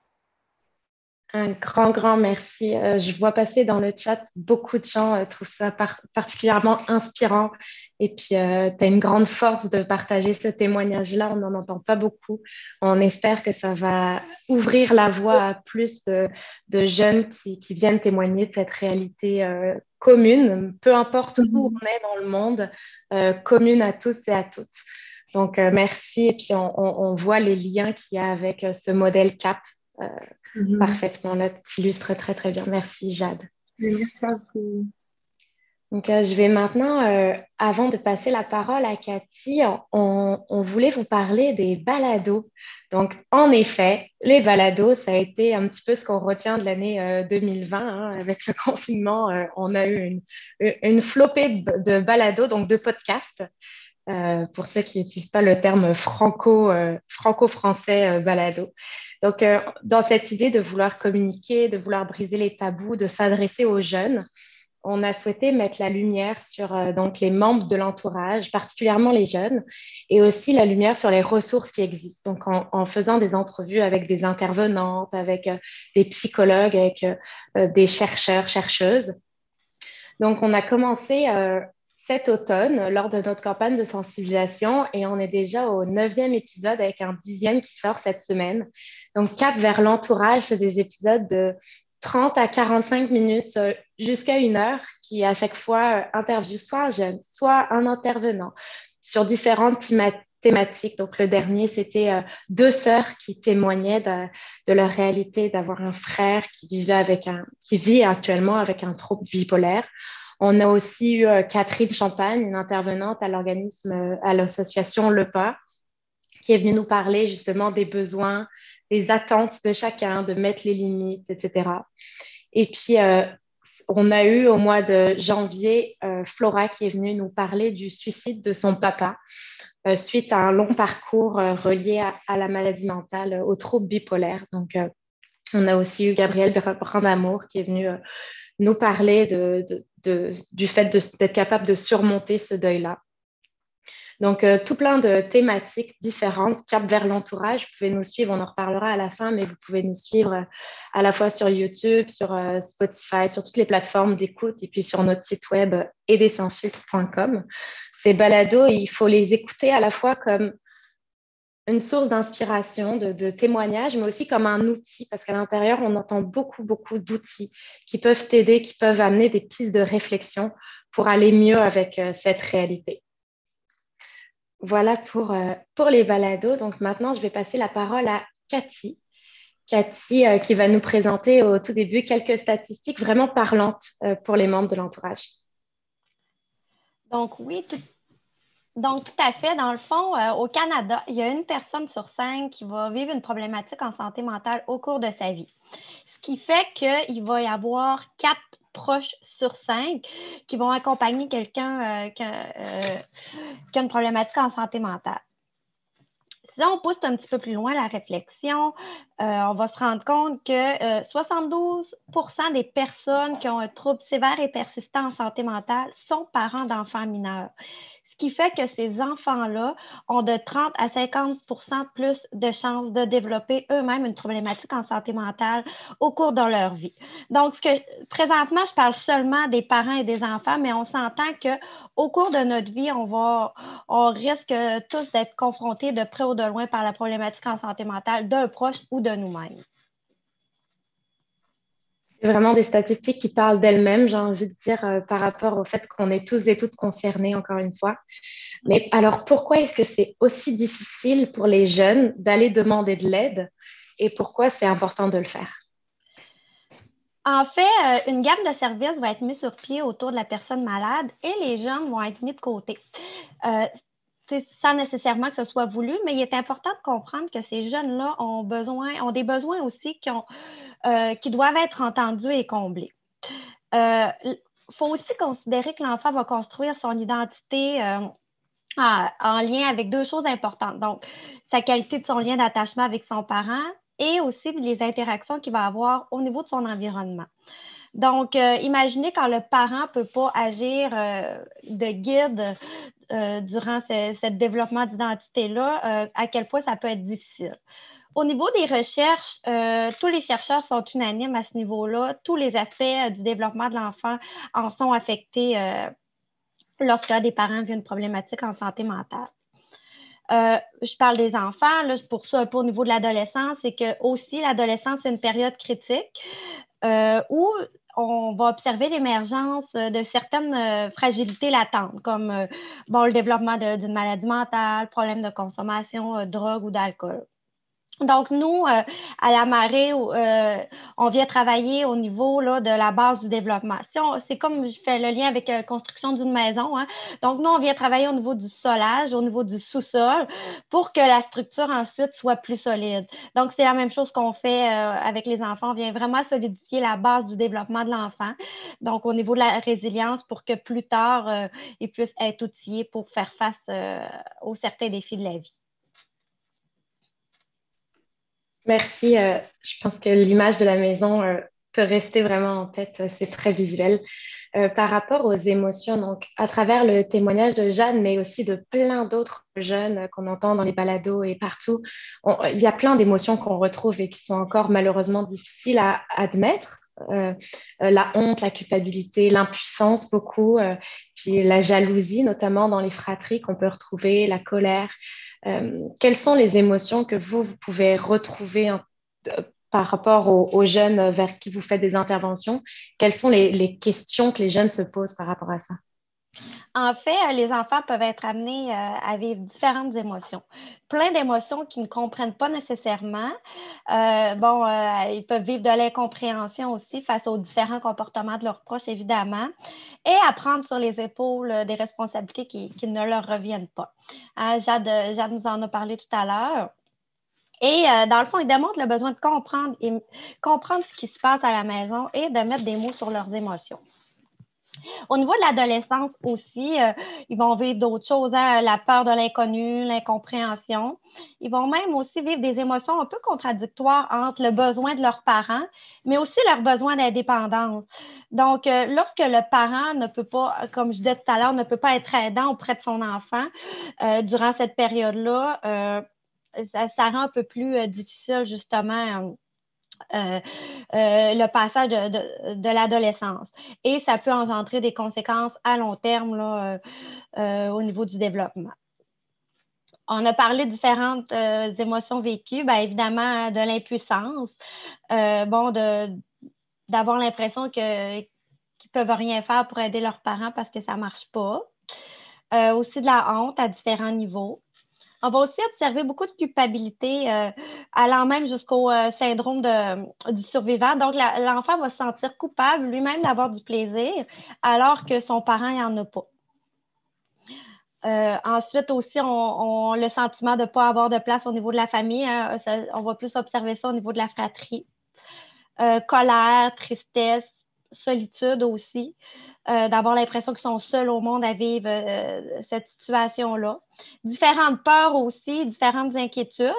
Un grand, grand merci. Euh, je vois passer dans le chat, beaucoup de gens euh, trouvent ça par particulièrement inspirant. Et puis, euh, tu as une grande force de partager ce témoignage-là. On n'en entend pas beaucoup. On espère que ça va ouvrir la voie à plus de, de jeunes qui, qui viennent témoigner de cette réalité euh, commune, peu importe où on est dans le monde, euh, commune à tous et à toutes. Donc, euh, merci. Et puis, on, on, on voit les liens qu'il y a avec euh, ce modèle C A P. Euh, mm-hmm. Parfaitement, là, tu illustres très, très bien. Merci, Jade. Merci à vous. Donc, euh, je vais maintenant, euh, avant de passer la parole à Cathy, on, on voulait vous parler des balados. Donc, en effet, les balados, ça a été un petit peu ce qu'on retient de l'année euh, deux mille vingt. Hein. Avec le confinement, euh, on a eu une, une flopée de balados, donc de podcasts. Euh, pour ceux qui n'utilisent pas le terme franco, euh, franco-français euh, balado. Donc, euh, dans cette idée de vouloir communiquer, de vouloir briser les tabous, de s'adresser aux jeunes, on a souhaité mettre la lumière sur euh, donc les membres de l'entourage, particulièrement les jeunes, et aussi la lumière sur les ressources qui existent. Donc, en, en faisant des entrevues avec des intervenantes, avec euh, des psychologues, avec euh, des chercheurs, chercheuses. Donc, on a commencé euh, cet automne lors de notre campagne de sensibilisation et on est déjà au neuvième épisode avec un dixième qui sort cette semaine. Donc, Cap vers l'entourage, c'est des épisodes de trente à quarante-cinq minutes euh, jusqu'à une heure qui à chaque fois euh, interviewent soit un jeune, soit un intervenant sur différentes thématiques. thématiques. Donc, le dernier, c'était euh, deux sœurs qui témoignaient de, de leur réalité d'avoir un frère qui vivait avec un, qui vit actuellement avec un trouble bipolaire. On a aussi eu euh, Catherine Champagne, une intervenante à l'organisme, euh, à l'association Le Pas, qui est venue nous parler justement des besoins, des attentes de chacun, de mettre les limites, et cetera. Et puis, euh, on a eu au mois de janvier euh, Flora qui est venue nous parler du suicide de son papa euh, suite à un long parcours euh, relié à, à la maladie mentale, euh, au trouble bipolaire. Donc, euh, on a aussi eu Gabrielle Brindamour qui est venue euh, nous parler de, de, de, du fait de, d'être capable de surmonter ce deuil-là. Donc, euh, tout plein de thématiques différentes, cap vers l'entourage. Vous pouvez nous suivre, on en reparlera à la fin, mais vous pouvez nous suivre euh, à la fois sur YouTube, sur euh, Spotify, sur toutes les plateformes d'écoute et puis sur notre site web euh, aider sans filtre point com. Ces balados, il faut les écouter à la fois comme une source d'inspiration, de, de témoignages, mais aussi comme un outil, parce qu'à l'intérieur, on entend beaucoup, beaucoup d'outils qui peuvent t'aider, qui peuvent amener des pistes de réflexion pour aller mieux avec euh, cette réalité. Voilà pour, euh, pour les balados. Donc maintenant, je vais passer la parole à Cathy, Cathy, euh, qui va nous présenter au tout début quelques statistiques vraiment parlantes euh, pour les membres de l'entourage. Donc oui, tout, donc tout à fait. Dans le fond, euh, au Canada, il y a une personne sur cinq qui va vivre une problématique en santé mentale au cours de sa vie. Ce qui fait qu'il va y avoir quatre proches sur cinq qui vont accompagner quelqu'un euh, qui, euh, qui a une problématique en santé mentale. Si on pousse un petit peu plus loin la réflexion, euh, on va se rendre compte que euh, soixante-douze pour cent des personnes qui ont un trouble sévère et persistant en santé mentale sont parents d'enfants mineurs. Ce qui fait que ces enfants-là ont de trente à cinquante pour cent plus de chances de développer eux-mêmes une problématique en santé mentale au cours de leur vie. Donc, ce que, présentement, je parle seulement des parents et des enfants, mais on s'entend qu'au cours de notre vie, on, va, on risque tous d'être confrontés de près ou de loin par la problématique en santé mentale d'un proche ou de nous-mêmes. C'est vraiment des statistiques qui parlent d'elles-mêmes, j'ai envie de dire, euh, par rapport au fait qu'on est tous et toutes concernés, encore une fois. Mais alors, pourquoi est-ce que c'est aussi difficile pour les jeunes d'aller demander de l'aide et pourquoi c'est important de le faire? En fait, une gamme de services va être mise sur pied autour de la personne malade et les jeunes vont être mis de côté. Euh, sans nécessairement que ce soit voulu, mais il est important de comprendre que ces jeunes-là ont besoin, ont des besoins aussi qui, ont, euh, qui doivent être entendus et comblés. Il euh, faut aussi considérer que l'enfant va construire son identité euh, en, en lien avec deux choses importantes. Donc, sa qualité de son lien d'attachement avec son parent et aussi les interactions qu'il va avoir au niveau de son environnement. Donc, euh, imaginez quand le parent ne peut pas agir euh, de guide euh, durant ce, ce développement d'identité-là, euh, à quel point ça peut être difficile. Au niveau des recherches, euh, tous les chercheurs sont unanimes à ce niveau-là. Tous les aspects euh, du développement de l'enfant en sont affectés euh, lorsqu'il y a des parents qui ont une problématique en santé mentale. Euh, je parle des enfants, là, pour ça, un peu au niveau de l'adolescence, c'est que aussi l'adolescence, c'est une période critique euh, où on va observer l'émergence de certaines euh, fragilités latentes, comme euh, bon, le développement d'une maladie mentale, problème de consommation, euh, drogue ou d'alcool. Donc, nous, euh, à la Marée, euh, on vient travailler au niveau là, de la base du développement. Si c'est comme je fais le lien avec la euh, construction d'une maison. Hein. Donc, nous, on vient travailler au niveau du solage, au niveau du sous-sol, pour que la structure ensuite soit plus solide. Donc, c'est la même chose qu'on fait euh, avec les enfants. On vient vraiment solidifier la base du développement de l'enfant. Donc, au niveau de la résilience, pour que plus tard, euh, il puisse être outillé pour faire face euh, aux certains défis de la vie. Merci. Euh, je pense que l'image de la maison euh, peut rester vraiment en tête. C'est très visuel. Euh, par rapport aux émotions, donc à travers le témoignage de Jeanne, mais aussi de plein d'autres jeunes qu'on entend dans les balados et partout, on, il y a plein d'émotions qu'on retrouve et qui sont encore malheureusement difficiles à admettre. Euh, euh, la honte, la culpabilité, l'impuissance beaucoup, euh, puis la jalousie, notamment dans les fratries qu'on peut retrouver, la colère. Euh, quelles sont les émotions que vous, vous pouvez retrouver hein, de, par rapport aux, aux jeunes vers qui vous faites des interventions? Quelles sont les, les questions que les jeunes se posent par rapport à ça? En fait, les enfants peuvent être amenés à vivre différentes émotions. Plein d'émotions qu'ils ne comprennent pas nécessairement. Euh, bon, euh, ils peuvent vivre de l'incompréhension aussi face aux différents comportements de leurs proches, évidemment, et à prendre sur les épaules des responsabilités qui, qui ne leur reviennent pas. Hein, Jade, Jade nous en a parlé tout à l'heure. Et euh, dans le fond, ils démontrent le besoin de comprendre, et, comprendre ce qui se passe à la maison et de mettre des mots sur leurs émotions. Au niveau de l'adolescence aussi, euh, ils vont vivre d'autres choses, hein, la peur de l'inconnu, l'incompréhension. Ils vont même aussi vivre des émotions un peu contradictoires entre le besoin de leurs parents, mais aussi leur besoin d'indépendance. Donc, euh, lorsque le parent ne peut pas, comme je disais tout à l'heure, ne peut pas être aidant auprès de son enfant euh, durant cette période-là, euh, ça, ça rend un peu plus euh, difficile justement Euh, euh, le passage de, de, de l'adolescence. Et ça peut engendrer des conséquences à long terme là, euh, euh, au niveau du développement. On a parlé de différentes euh, émotions vécues, bien évidemment de l'impuissance, euh, bon, de, d'avoir l'impression que, qu'ils ne peuvent rien faire pour aider leurs parents parce que ça ne marche pas. Euh, aussi de la honte à différents niveaux. On va aussi observer beaucoup de culpabilité, euh, allant même jusqu'au euh, syndrome de, du survivant. Donc, la, l'enfant va se sentir coupable lui-même d'avoir du plaisir, alors que son parent n'en a pas. Euh, ensuite aussi, on, on le sentiment de ne pas avoir de place au niveau de la famille. Hein, ça, on va plus observer ça au niveau de la fratrie. Euh, colère, tristesse, solitude aussi. Euh, d'avoir l'impression qu'ils sont seuls au monde à vivre euh, cette situation-là. Différentes peurs aussi, différentes inquiétudes.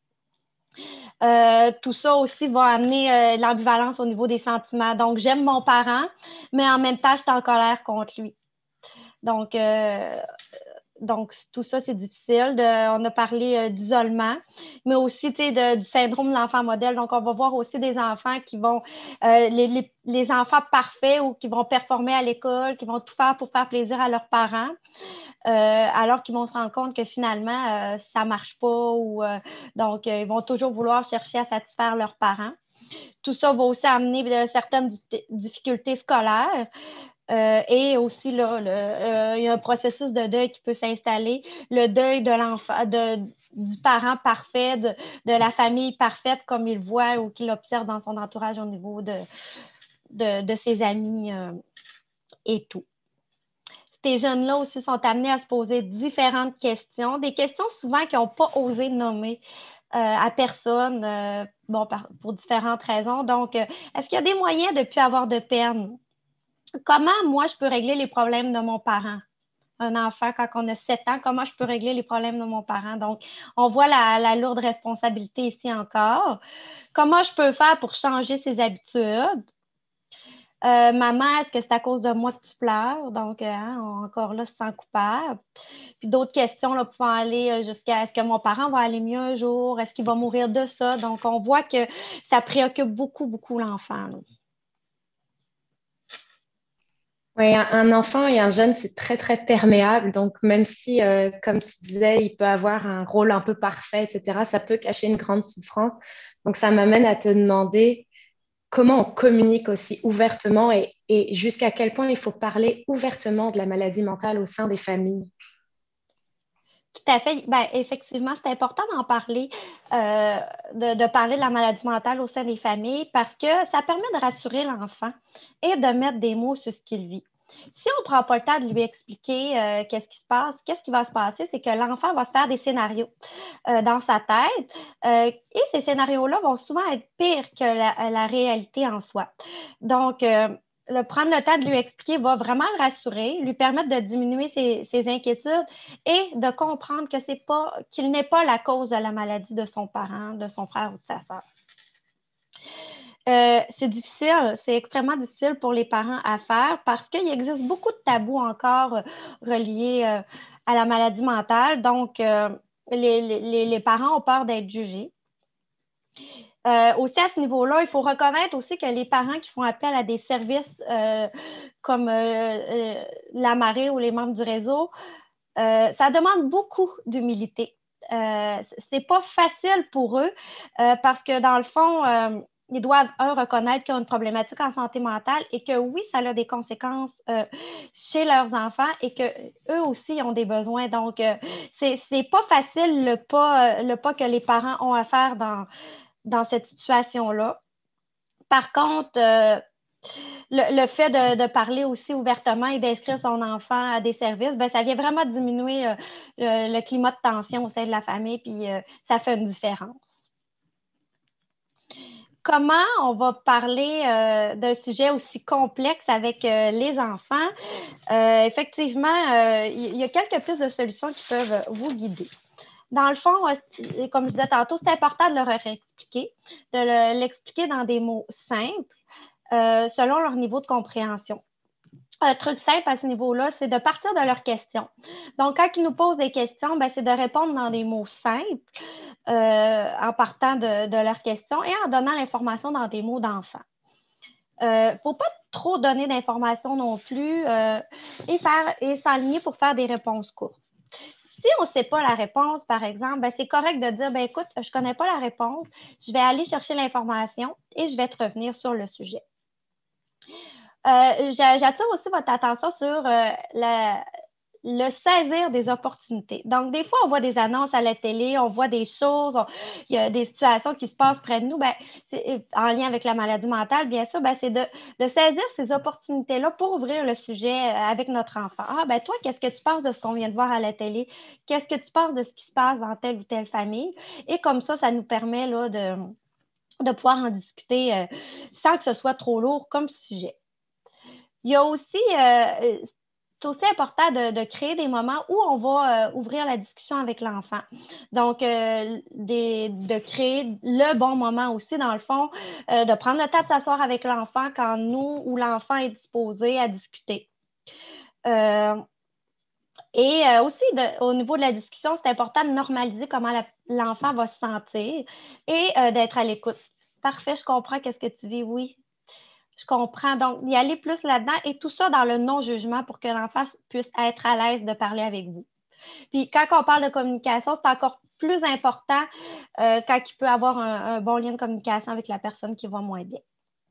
Euh, tout ça aussi va amener euh, l'ambivalence au niveau des sentiments. Donc, j'aime mon parent, mais en même temps, je suis en colère contre lui. Donc, euh, donc tout ça, c'est difficile. De, on a parlé euh, d'isolement, mais aussi de, du syndrome de l'enfant modèle. Donc, on va voir aussi des enfants qui vont, euh, les, les, les enfants parfaits ou qui vont performer à l'école, qui vont tout faire pour faire plaisir à leurs parents. Euh, alors qu'ils vont se rendre compte que finalement, euh, ça ne marche pas. Ou, euh, donc, euh, ils vont toujours vouloir chercher à satisfaire leurs parents. Tout ça va aussi amener de, certaines difficultés scolaires. Euh, et aussi, là, le, euh, il y a un processus de deuil qui peut s'installer. Le deuil de l'enfant, de, du parent parfait, de, de la famille parfaite comme il voit ou qu'il observe dans son entourage au niveau de, de, de ses amis euh, et tout. Ces jeunes-là aussi sont amenés à se poser différentes questions, des questions souvent qu'ils n'ont pas osé nommer euh, à personne, euh, bon, par, pour différentes raisons. Donc, euh, est-ce qu'il y a des moyens de ne plus avoir de peine? Comment, moi, je peux régler les problèmes de mon parent? Un enfant, quand on a sept ans, comment je peux régler les problèmes de mon parent? Donc, on voit la, la lourde responsabilité ici encore. Comment je peux faire pour changer ses habitudes? Euh, maman, est-ce que c'est à cause de moi que tu pleures? Donc, hein, encore là, se sent coupable. Puis d'autres questions là, pouvant aller jusqu'à est-ce que mon parent va aller mieux un jour? Est-ce qu'il va mourir de ça? Donc, on voit que ça préoccupe beaucoup, beaucoup l'enfant. Là. Oui, un enfant et un jeune, c'est très, très perméable. Donc, même si, euh, comme tu disais, il peut avoir un rôle un peu parfait, et cetera, ça peut cacher une grande souffrance. Donc, ça m'amène à te demander comment on communique aussi ouvertement et, et jusqu'à quel point il faut parler ouvertement de la maladie mentale au sein des familles. Tout à fait. Ben, effectivement, c'est important d'en parler, euh, de, de parler de la maladie mentale au sein des familles parce que ça permet de rassurer l'enfant et de mettre des mots sur ce qu'il vit. Si on ne prend pas le temps de lui expliquer euh, qu'est-ce qui se passe, qu'est-ce qui va se passer, c'est que l'enfant va se faire des scénarios euh, dans sa tête euh, et ces scénarios-là vont souvent être pires que la, la réalité en soi. Donc, euh, le prendre le temps de lui expliquer va vraiment le rassurer, lui permettre de diminuer ses, ses inquiétudes et de comprendre que c'est pas, qu'il n'est pas la cause de la maladie de son parent, de son frère ou de sa sœur. Euh, c'est difficile, c'est extrêmement difficile pour les parents à faire parce qu'il existe beaucoup de tabous encore euh, reliés euh, à la maladie mentale. Donc, euh, les, les, les parents ont peur d'être jugés. Euh, aussi à ce niveau-là, il faut reconnaître aussi que les parents qui font appel à des services euh, comme euh, euh, la marée ou les membres du réseau, euh, ça demande beaucoup d'humilité. Euh, c'est pas facile pour eux euh, parce que dans le fond, euh, ils doivent, un, reconnaître qu'ils ont une problématique en santé mentale et que oui, ça a des conséquences euh, chez leurs enfants et qu'eux aussi ont des besoins. Donc, euh, c'est, c'est pas facile le pas, le pas que les parents ont à faire dans, dans cette situation-là. Par contre, euh, le, le fait de, de parler aussi ouvertement et d'inscrire son enfant à des services, ben, ça vient vraiment diminuer euh, le, le climat de tension au sein de la famille, puis euh, ça fait une différence. Comment on va parler euh, d'un sujet aussi complexe avec euh, les enfants? Euh, effectivement, euh, il y a quelques pistes de solutions qui peuvent vous guider. Dans le fond, euh, comme je disais tantôt, c'est important de leur expliquer, de le, l'expliquer dans des mots simples, euh, selon leur niveau de compréhension. Un truc simple à ce niveau-là, c'est de partir de leurs questions. Donc, quand ils nous posent des questions, ben, c'est de répondre dans des mots simples euh, en partant de, de leurs questions et en donnant l'information dans des mots d'enfant. Il ne faut pas trop donner d'informations non plus euh, et, faire, et s'aligner pour faire des réponses courtes. Si on ne sait pas la réponse, par exemple, ben, c'est correct de dire, ben, écoute, je ne connais pas la réponse, je vais aller chercher l'information et je vais te revenir sur le sujet. Euh, j'attire aussi votre attention sur euh, la, le saisir des opportunités. Donc, des fois, on voit des annonces à la télé, on voit des choses, on, il y a des situations qui se passent près de nous, ben, en lien avec la maladie mentale, bien sûr, ben, c'est de, de saisir ces opportunités-là pour ouvrir le sujet avec notre enfant. Ah, ben toi, qu'est-ce que tu penses de ce qu'on vient de voir à la télé? Qu'est-ce que tu penses de ce qui se passe dans telle ou telle famille? Et comme ça, ça nous permet là, de, de pouvoir en discuter euh, sans que ce soit trop lourd comme sujet. Il y a aussi, euh, c'est aussi important de, de créer des moments où on va euh, ouvrir la discussion avec l'enfant. Donc, euh, des, de créer le bon moment aussi, dans le fond, euh, de prendre le temps de s'asseoir avec l'enfant quand nous ou l'enfant est disposé à discuter. Euh, et euh, aussi, de, au niveau de la discussion, c'est important de normaliser comment la, l'enfant va se sentir et euh, d'être à l'écoute. Parfait, je comprends qu'est-ce que tu vis, oui. Je comprends. Donc, y aller plus là-dedans et tout ça dans le non-jugement pour que l'enfant puisse être à l'aise de parler avec vous. Puis, quand on parle de communication, c'est encore plus important euh, quand il peut avoir un, un bon lien de communication avec la personne qui va moins bien.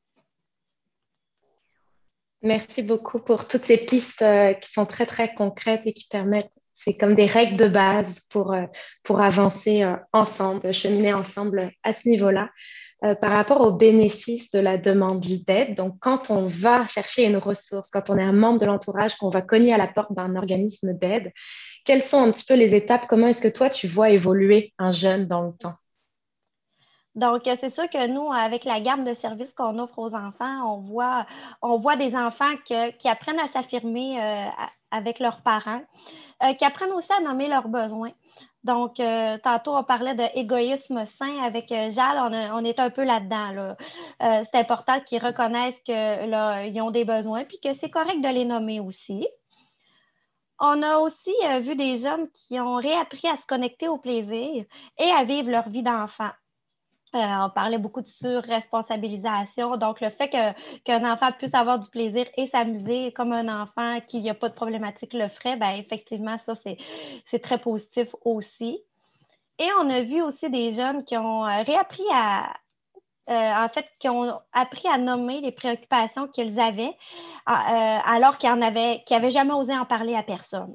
Merci beaucoup pour toutes ces pistes euh, qui sont très, très concrètes et qui permettent, c'est comme des règles de base pour, euh, pour avancer euh, ensemble, cheminer ensemble à ce niveau-là. Euh, par rapport aux bénéfices de la demande d'aide, donc quand on va chercher une ressource, quand on est un membre de l'entourage, qu'on va cogner à la porte d'un organisme d'aide, quelles sont un petit peu les étapes? Comment est-ce que toi, tu vois évoluer un jeune dans le temps? Donc, c'est sûr que nous, avec la gamme de services qu'on offre aux enfants, on voit, on voit des enfants que, qui apprennent à s'affirmer euh, avec leurs parents, euh, qui apprennent aussi à nommer leurs besoins. Donc, euh, tantôt, on parlait d'égoïsme sain avec euh, Jade, on, a, on est un peu là-dedans. Là. Euh, c'est important qu'ils reconnaissent qu'ils ont des besoins puis que c'est correct de les nommer aussi. On a aussi euh, vu des jeunes qui ont réappris à se connecter au plaisir et à vivre leur vie d'enfant. Euh, on parlait beaucoup de surresponsabilisation. Donc, le fait que, qu'un enfant puisse avoir du plaisir et s'amuser comme un enfant qui n'y a pas de problématique le ferait, bien, effectivement, ça, c'est, c'est très positif aussi. Et on a vu aussi des jeunes qui ont euh, réappris à, euh, en fait, qui ont appris à nommer les préoccupations qu'ils avaient euh, alors qu'ils n'avaient qu'ils jamais osé en parler à personne.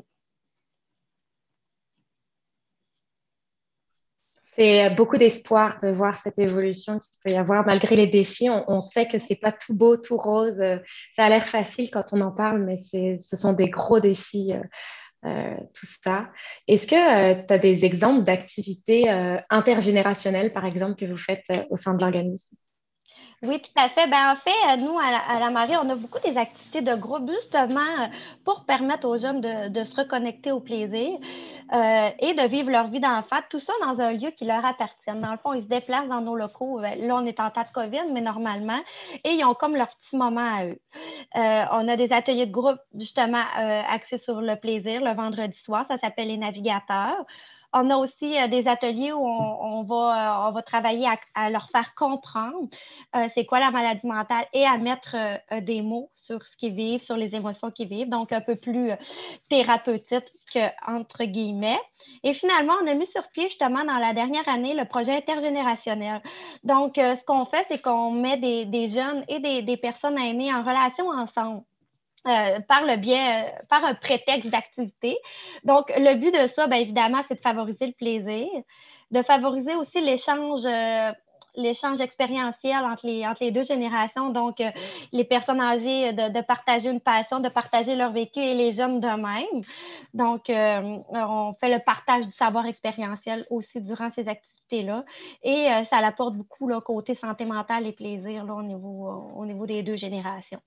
C'est beaucoup d'espoir de voir cette évolution qu'il peut y avoir malgré les défis. On, on sait que c'est pas tout beau, tout rose. Ça a l'air facile quand on en parle, mais c'est, ce sont des gros défis, euh, tout ça. Est-ce que euh, tu as des exemples d'activités euh, intergénérationnelles, par exemple, que vous faites euh, au sein de l'organisme? Oui, tout à fait. Ben, en fait, nous, à la, à la Marie, on a beaucoup des activités de groupe justement pour permettre aux jeunes de, de se reconnecter au plaisir euh, et de vivre leur vie d'enfant, tout ça dans un lieu qui leur appartient. Dans le fond, ils se déplacent dans nos locaux. Là, on est en temps de COVID, mais normalement, et ils ont comme leur petit moment à eux. Euh, on a des ateliers de groupe justement euh, axés sur le plaisir le vendredi soir. Ça s'appelle les navigateurs. On a aussi euh, des ateliers où on, on, va, euh, on va travailler à, à leur faire comprendre euh, c'est quoi la maladie mentale et à mettre euh, des mots sur ce qu'ils vivent, sur les émotions qu'ils vivent, donc un peu plus euh, thérapeutique entre guillemets. Et finalement, on a mis sur pied justement dans la dernière année le projet intergénérationnel. Donc, euh, ce qu'on fait, c'est qu'on met des, des jeunes et des, des personnes aînées en relation ensemble. Euh, par le biais, euh, par un prétexte d'activité. Donc, le but de ça, bien évidemment, c'est de favoriser le plaisir, de favoriser aussi l'échange, euh, l'échange expérientiel entre les, entre les deux générations, donc euh, les personnes âgées de, de partager une passion, de partager leur vécu et les jeunes d'eux-mêmes. Donc, euh, on fait le partage du savoir expérientiel aussi durant ces activités-là et euh, ça apporte beaucoup là, côté santé mentale et plaisir là, au niveau, au niveau des deux générations.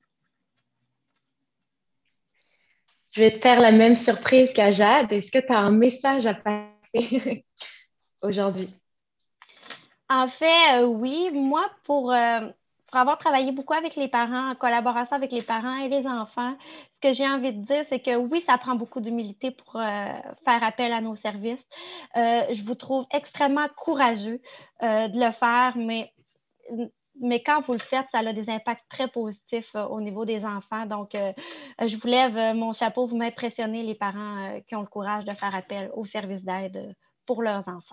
Je vais te faire la même surprise qu'à Jade. Est-ce que tu as un message à passer aujourd'hui? En fait, euh, oui. Moi, pour, euh, pour avoir travaillé beaucoup avec les parents, en collaboration avec les parents et les enfants, ce que j'ai envie de dire, c'est que oui, ça prend beaucoup d'humilité pour euh, faire appel à nos services. Euh, je vous trouve extrêmement courageux euh, de le faire, mais mais quand vous le faites, ça a des impacts très positifs euh, au niveau des enfants. Donc, euh, je vous lève euh, mon chapeau, vous m'impressionnez les parents euh, qui ont le courage de faire appel aux services d'aide pour leurs enfants.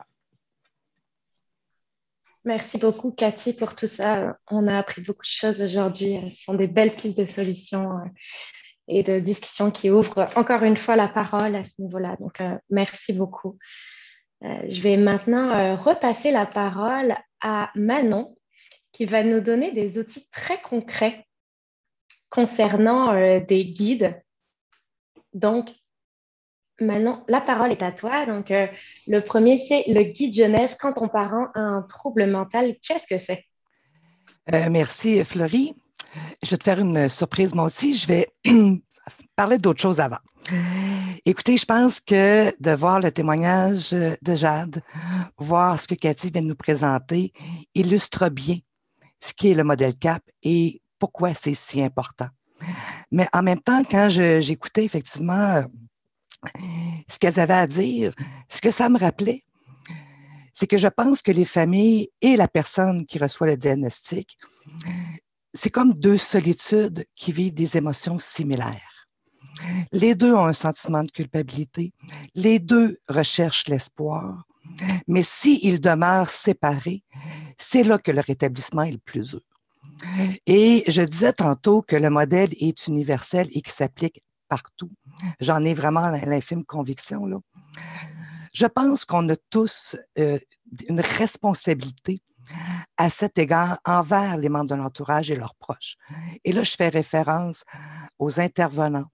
Merci beaucoup, Cathy, pour tout ça. On a appris beaucoup de choses aujourd'hui. Ce sont des belles pistes de solutions et de discussion qui ouvre encore une fois la parole à ce niveau-là. Donc, euh, merci beaucoup. Euh, je vais maintenant euh, repasser la parole à Manon, qui va nous donner des outils très concrets concernant euh, des guides. Donc, Manon, la parole est à toi. Donc, euh, le premier, c'est le guide jeunesse quand ton parent a un trouble mental. Qu'est-ce que c'est? Euh, merci, Florie. Je vais te faire une surprise, moi aussi. Je vais parler d'autre chose avant. Écoutez, je pense que de voir le témoignage de Jade, voir ce que Cathy vient de nous présenter, illustre bien ce qui est le modèle C A P et pourquoi c'est si important. Mais en même temps, quand je, j'écoutais effectivement ce qu'elles avaient à dire, ce que ça me rappelait, c'est que je pense que les familles et la personne qui reçoit le diagnostic, c'est comme deux solitudes qui vivent des émotions similaires. Les deux ont un sentiment de culpabilité, les deux recherchent l'espoir, mais s'ils demeurent séparés, c'est là que le rétablissement est le plus dur. Et je disais tantôt que le modèle est universel et qui s'applique partout. J'en ai vraiment l'infime conviction, là. Je pense qu'on a tous euh, une responsabilité à cet égard envers les membres de l'entourage et leurs proches. Et là, je fais référence aux intervenants,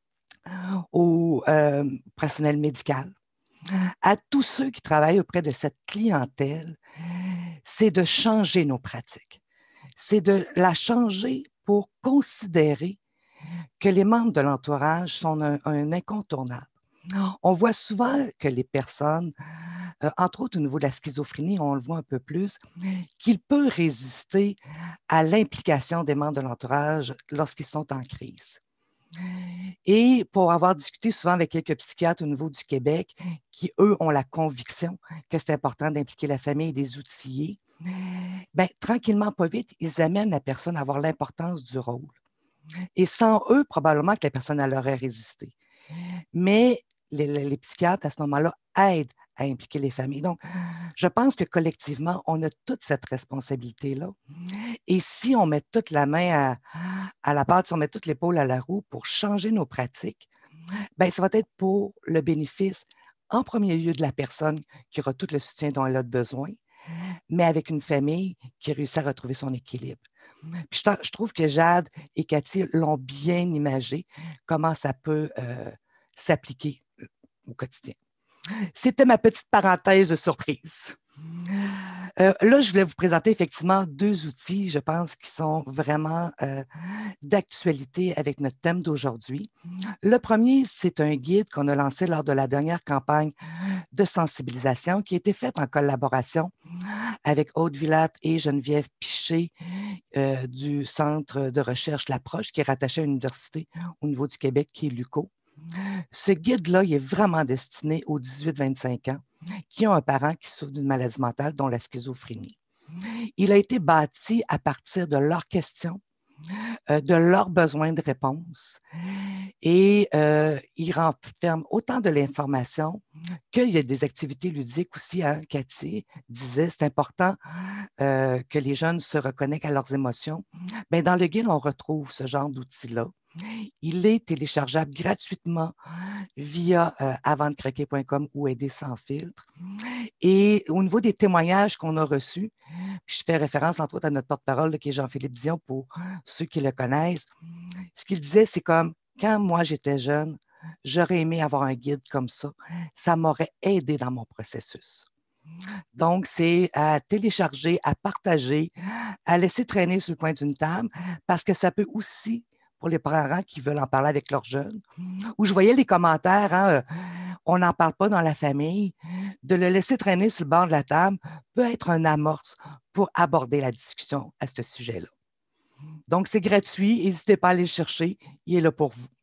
au euh, personnel médical, à tous ceux qui travaillent auprès de cette clientèle, c'est de changer nos pratiques. C'est de la changer pour considérer que les membres de l'entourage sont un, un incontournable. On voit souvent que les personnes, euh, entre autres au niveau de la schizophrénie, on le voit un peu plus, qu'il peut résister à l'implication des membres de l'entourage lorsqu'ils sont en crise. Et pour avoir discuté souvent avec quelques psychiatres au niveau du Québec, qui, eux, ont la conviction que c'est important d'impliquer la famille et des outillés, bien, tranquillement, pas vite, ils amènent la personne à avoir l'importance du rôle. Et sans eux, probablement que la personne elle aurait résisté. Mais les, les psychiatres, à ce moment-là, aident à impliquer les familles. Donc, je pense que collectivement, on a toute cette responsabilité-là. Et si on met toute la main à, à la pâte, si on met toute l'épaule à la roue pour changer nos pratiques, bien, ça va être pour le bénéfice, en premier lieu, de la personne qui aura tout le soutien dont elle a besoin, mais avec une famille qui réussit à retrouver son équilibre. Puis je, je trouve que Jade et Cathy l'ont bien imagé, comment ça peut euh, s'appliquer au quotidien. C'était ma petite parenthèse de surprise. Euh, là, je voulais vous présenter effectivement deux outils, je pense, qui sont vraiment euh, d'actualité avec notre thème d'aujourd'hui. Le premier, c'est un guide qu'on a lancé lors de la dernière campagne de sensibilisation qui a été faite en collaboration avec Aude Villatte et Geneviève Piché euh, du Centre de recherche L'Approche, qui est rattaché à l'Université au niveau du Québec, qui est l'U Q O. Ce guide-là, il est vraiment destiné aux dix-huit vingt-cinq ans qui ont un parent qui souffre d'une maladie mentale, dont la schizophrénie. Il a été bâti à partir de leurs questions, euh, de leurs besoins de réponse, et euh, il renferme autant de l'information qu'il y a des activités ludiques aussi. Hein, Cathy disait, c'est important euh, que les jeunes se reconnectent à leurs émotions. Bien, dans le guide, on retrouve ce genre d'outils-là. Il est téléchargeable gratuitement via euh, avant de craquer point com ou Aider sans filtre. Et au niveau des témoignages qu'on a reçus, je fais référence entre autres à notre porte-parole là, qui est Jean-Philippe Dion pour ceux qui le connaissent. Ce qu'il disait, c'est comme quand moi j'étais jeune, j'aurais aimé avoir un guide comme ça. Ça m'aurait aidé dans mon processus. Donc, c'est à télécharger, à partager, à laisser traîner sur le coin d'une table parce que ça peut aussi pour les parents qui veulent en parler avec leurs jeunes. Où je voyais les commentaires, hein, euh, on n'en parle pas dans la famille. De le laisser traîner sur le bord de la table peut être un amorce pour aborder la discussion à ce sujet-là. Donc, c'est gratuit. N'hésitez pas à aller le chercher. Il est là pour vous.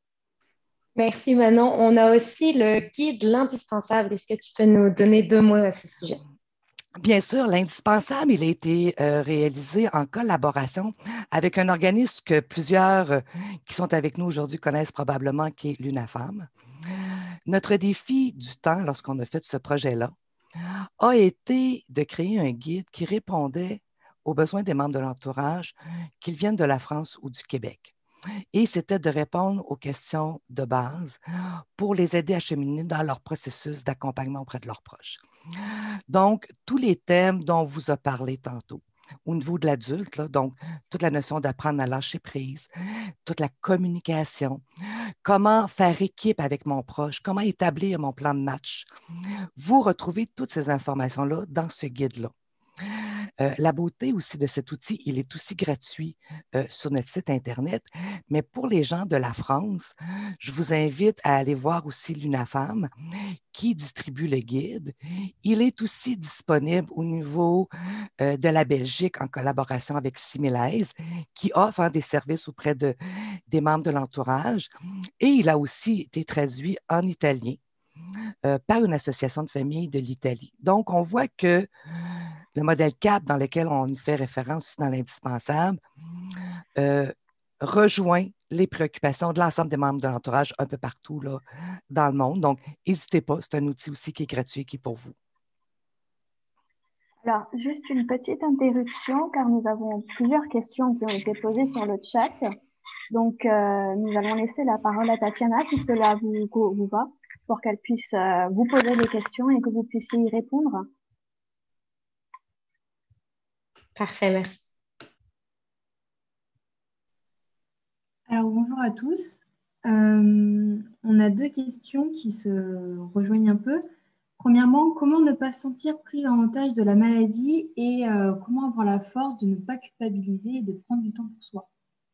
Merci Manon. On a aussi le guide L'indispensable. Est-ce que tu peux nous donner deux mots à ce sujet? Bien sûr, l'indispensable, il a été euh, réalisé en collaboration avec un organisme que plusieurs euh, qui sont avec nous aujourd'hui connaissent probablement, qui est l'UNAFAM. Notre défi du temps, lorsqu'on a fait ce projet-là, a été de créer un guide qui répondait aux besoins des membres de l'entourage, qu'ils viennent de la France ou du Québec. et c'était de répondre aux questions de base pour les aider à cheminer dans leur processus d'accompagnement auprès de leurs proches. Donc, tous les thèmes dont on vous a parlé tantôt, au niveau de l'adulte, là, donc toute la notion d'apprendre à lâcher prise, toute la communication, comment faire équipe avec mon proche, comment établir mon plan de match. Vous retrouvez toutes ces informations-là dans ce guide-là. Euh, la beauté aussi de cet outil, il est aussi gratuit euh, sur notre site Internet, mais pour les gens de la France, je vous invite à aller voir aussi l'UNAFAM qui distribue le guide. Il est aussi disponible au niveau euh, de la Belgique en collaboration avec Similaise, qui offre hein, des services auprès de, des membres de l'entourage, et il a aussi été traduit en italien euh, par une association de famille de l'Italie. Donc, on voit que le modèle C A P, dans lequel on fait référence aussi dans l'indispensable, euh, rejoint les préoccupations de l'ensemble des membres de l'entourage un peu partout là, dans le monde. Donc, n'hésitez pas, c'est un outil aussi qui est gratuit et qui est pour vous. Alors, juste une petite interruption, car nous avons plusieurs questions qui ont été posées sur le chat. Donc, euh, nous allons laisser la parole à Tatiana, si cela vous, vous va, pour qu'elle puisse euh, vous poser des questions et que vous puissiez y répondre. Parfait, merci. Alors, bonjour à tous. Euh, on a deux questions qui se rejoignent un peu. Premièrement, comment ne pas se sentir pris en otage de la maladie et euh, comment avoir la force de ne pas culpabiliser et de prendre du temps pour soi?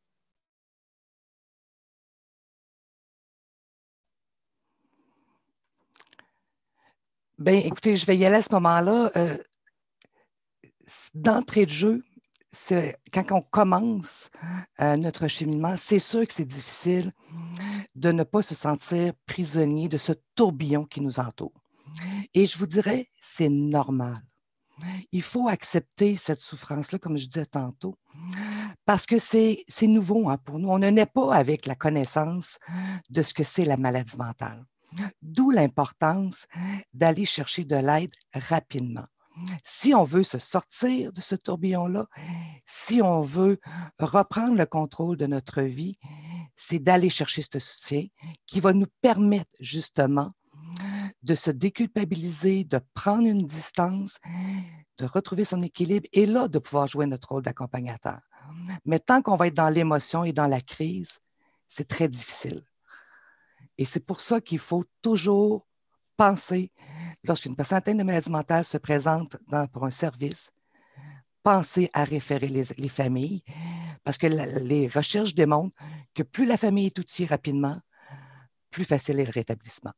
Bien, écoutez, je vais y aller à ce moment-là. Euh, d'entrée de jeu, quand on commence euh, notre cheminement, c'est sûr que c'est difficile de ne pas se sentir prisonnier de ce tourbillon qui nous entoure. Et je vous dirais, c'est normal. Il faut accepter cette souffrance-là, comme je disais tantôt, parce que c'est nouveau hein, pour nous. On ne naît pas avec la connaissance de ce que c'est la maladie mentale. D'où l'importance d'aller chercher de l'aide rapidement. Si on veut se sortir de ce tourbillon-là, si on veut reprendre le contrôle de notre vie, c'est d'aller chercher ce soutien qui va nous permettre justement de se déculpabiliser, de prendre une distance, de retrouver son équilibre et là, de pouvoir jouer notre rôle d'accompagnateur. Mais tant qu'on va être dans l'émotion et dans la crise, c'est très difficile. Et c'est pour ça qu'il faut toujours penser, lorsqu'une personne atteinte de maladie mentale se présente dans, pour un service, penser à référer les, les familles, parce que la, les recherches démontrent que plus la famille est outillée rapidement, plus facile est le rétablissement.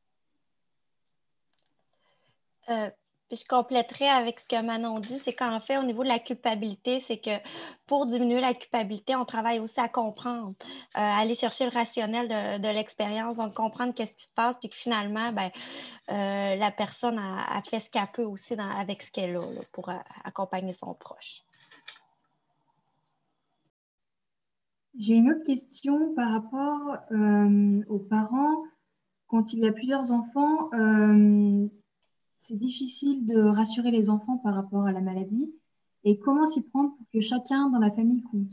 Euh, je compléterai avec ce que Manon dit, c'est qu'en fait, au niveau de la culpabilité, c'est que pour diminuer la culpabilité, on travaille aussi à comprendre, euh, aller chercher le rationnel de, de l'expérience, donc comprendre qu'est-ce qui se passe, puis que finalement, ben, euh, la personne a, a fait ce qu'elle peut aussi dans, avec ce qu'elle a là, pour a, accompagner son proche. J'ai une autre question par rapport euh, aux parents. Quand il y a plusieurs enfants, euh, c'est difficile de rassurer les enfants par rapport à la maladie. Et comment s'y prendre pour que chacun dans la famille compte?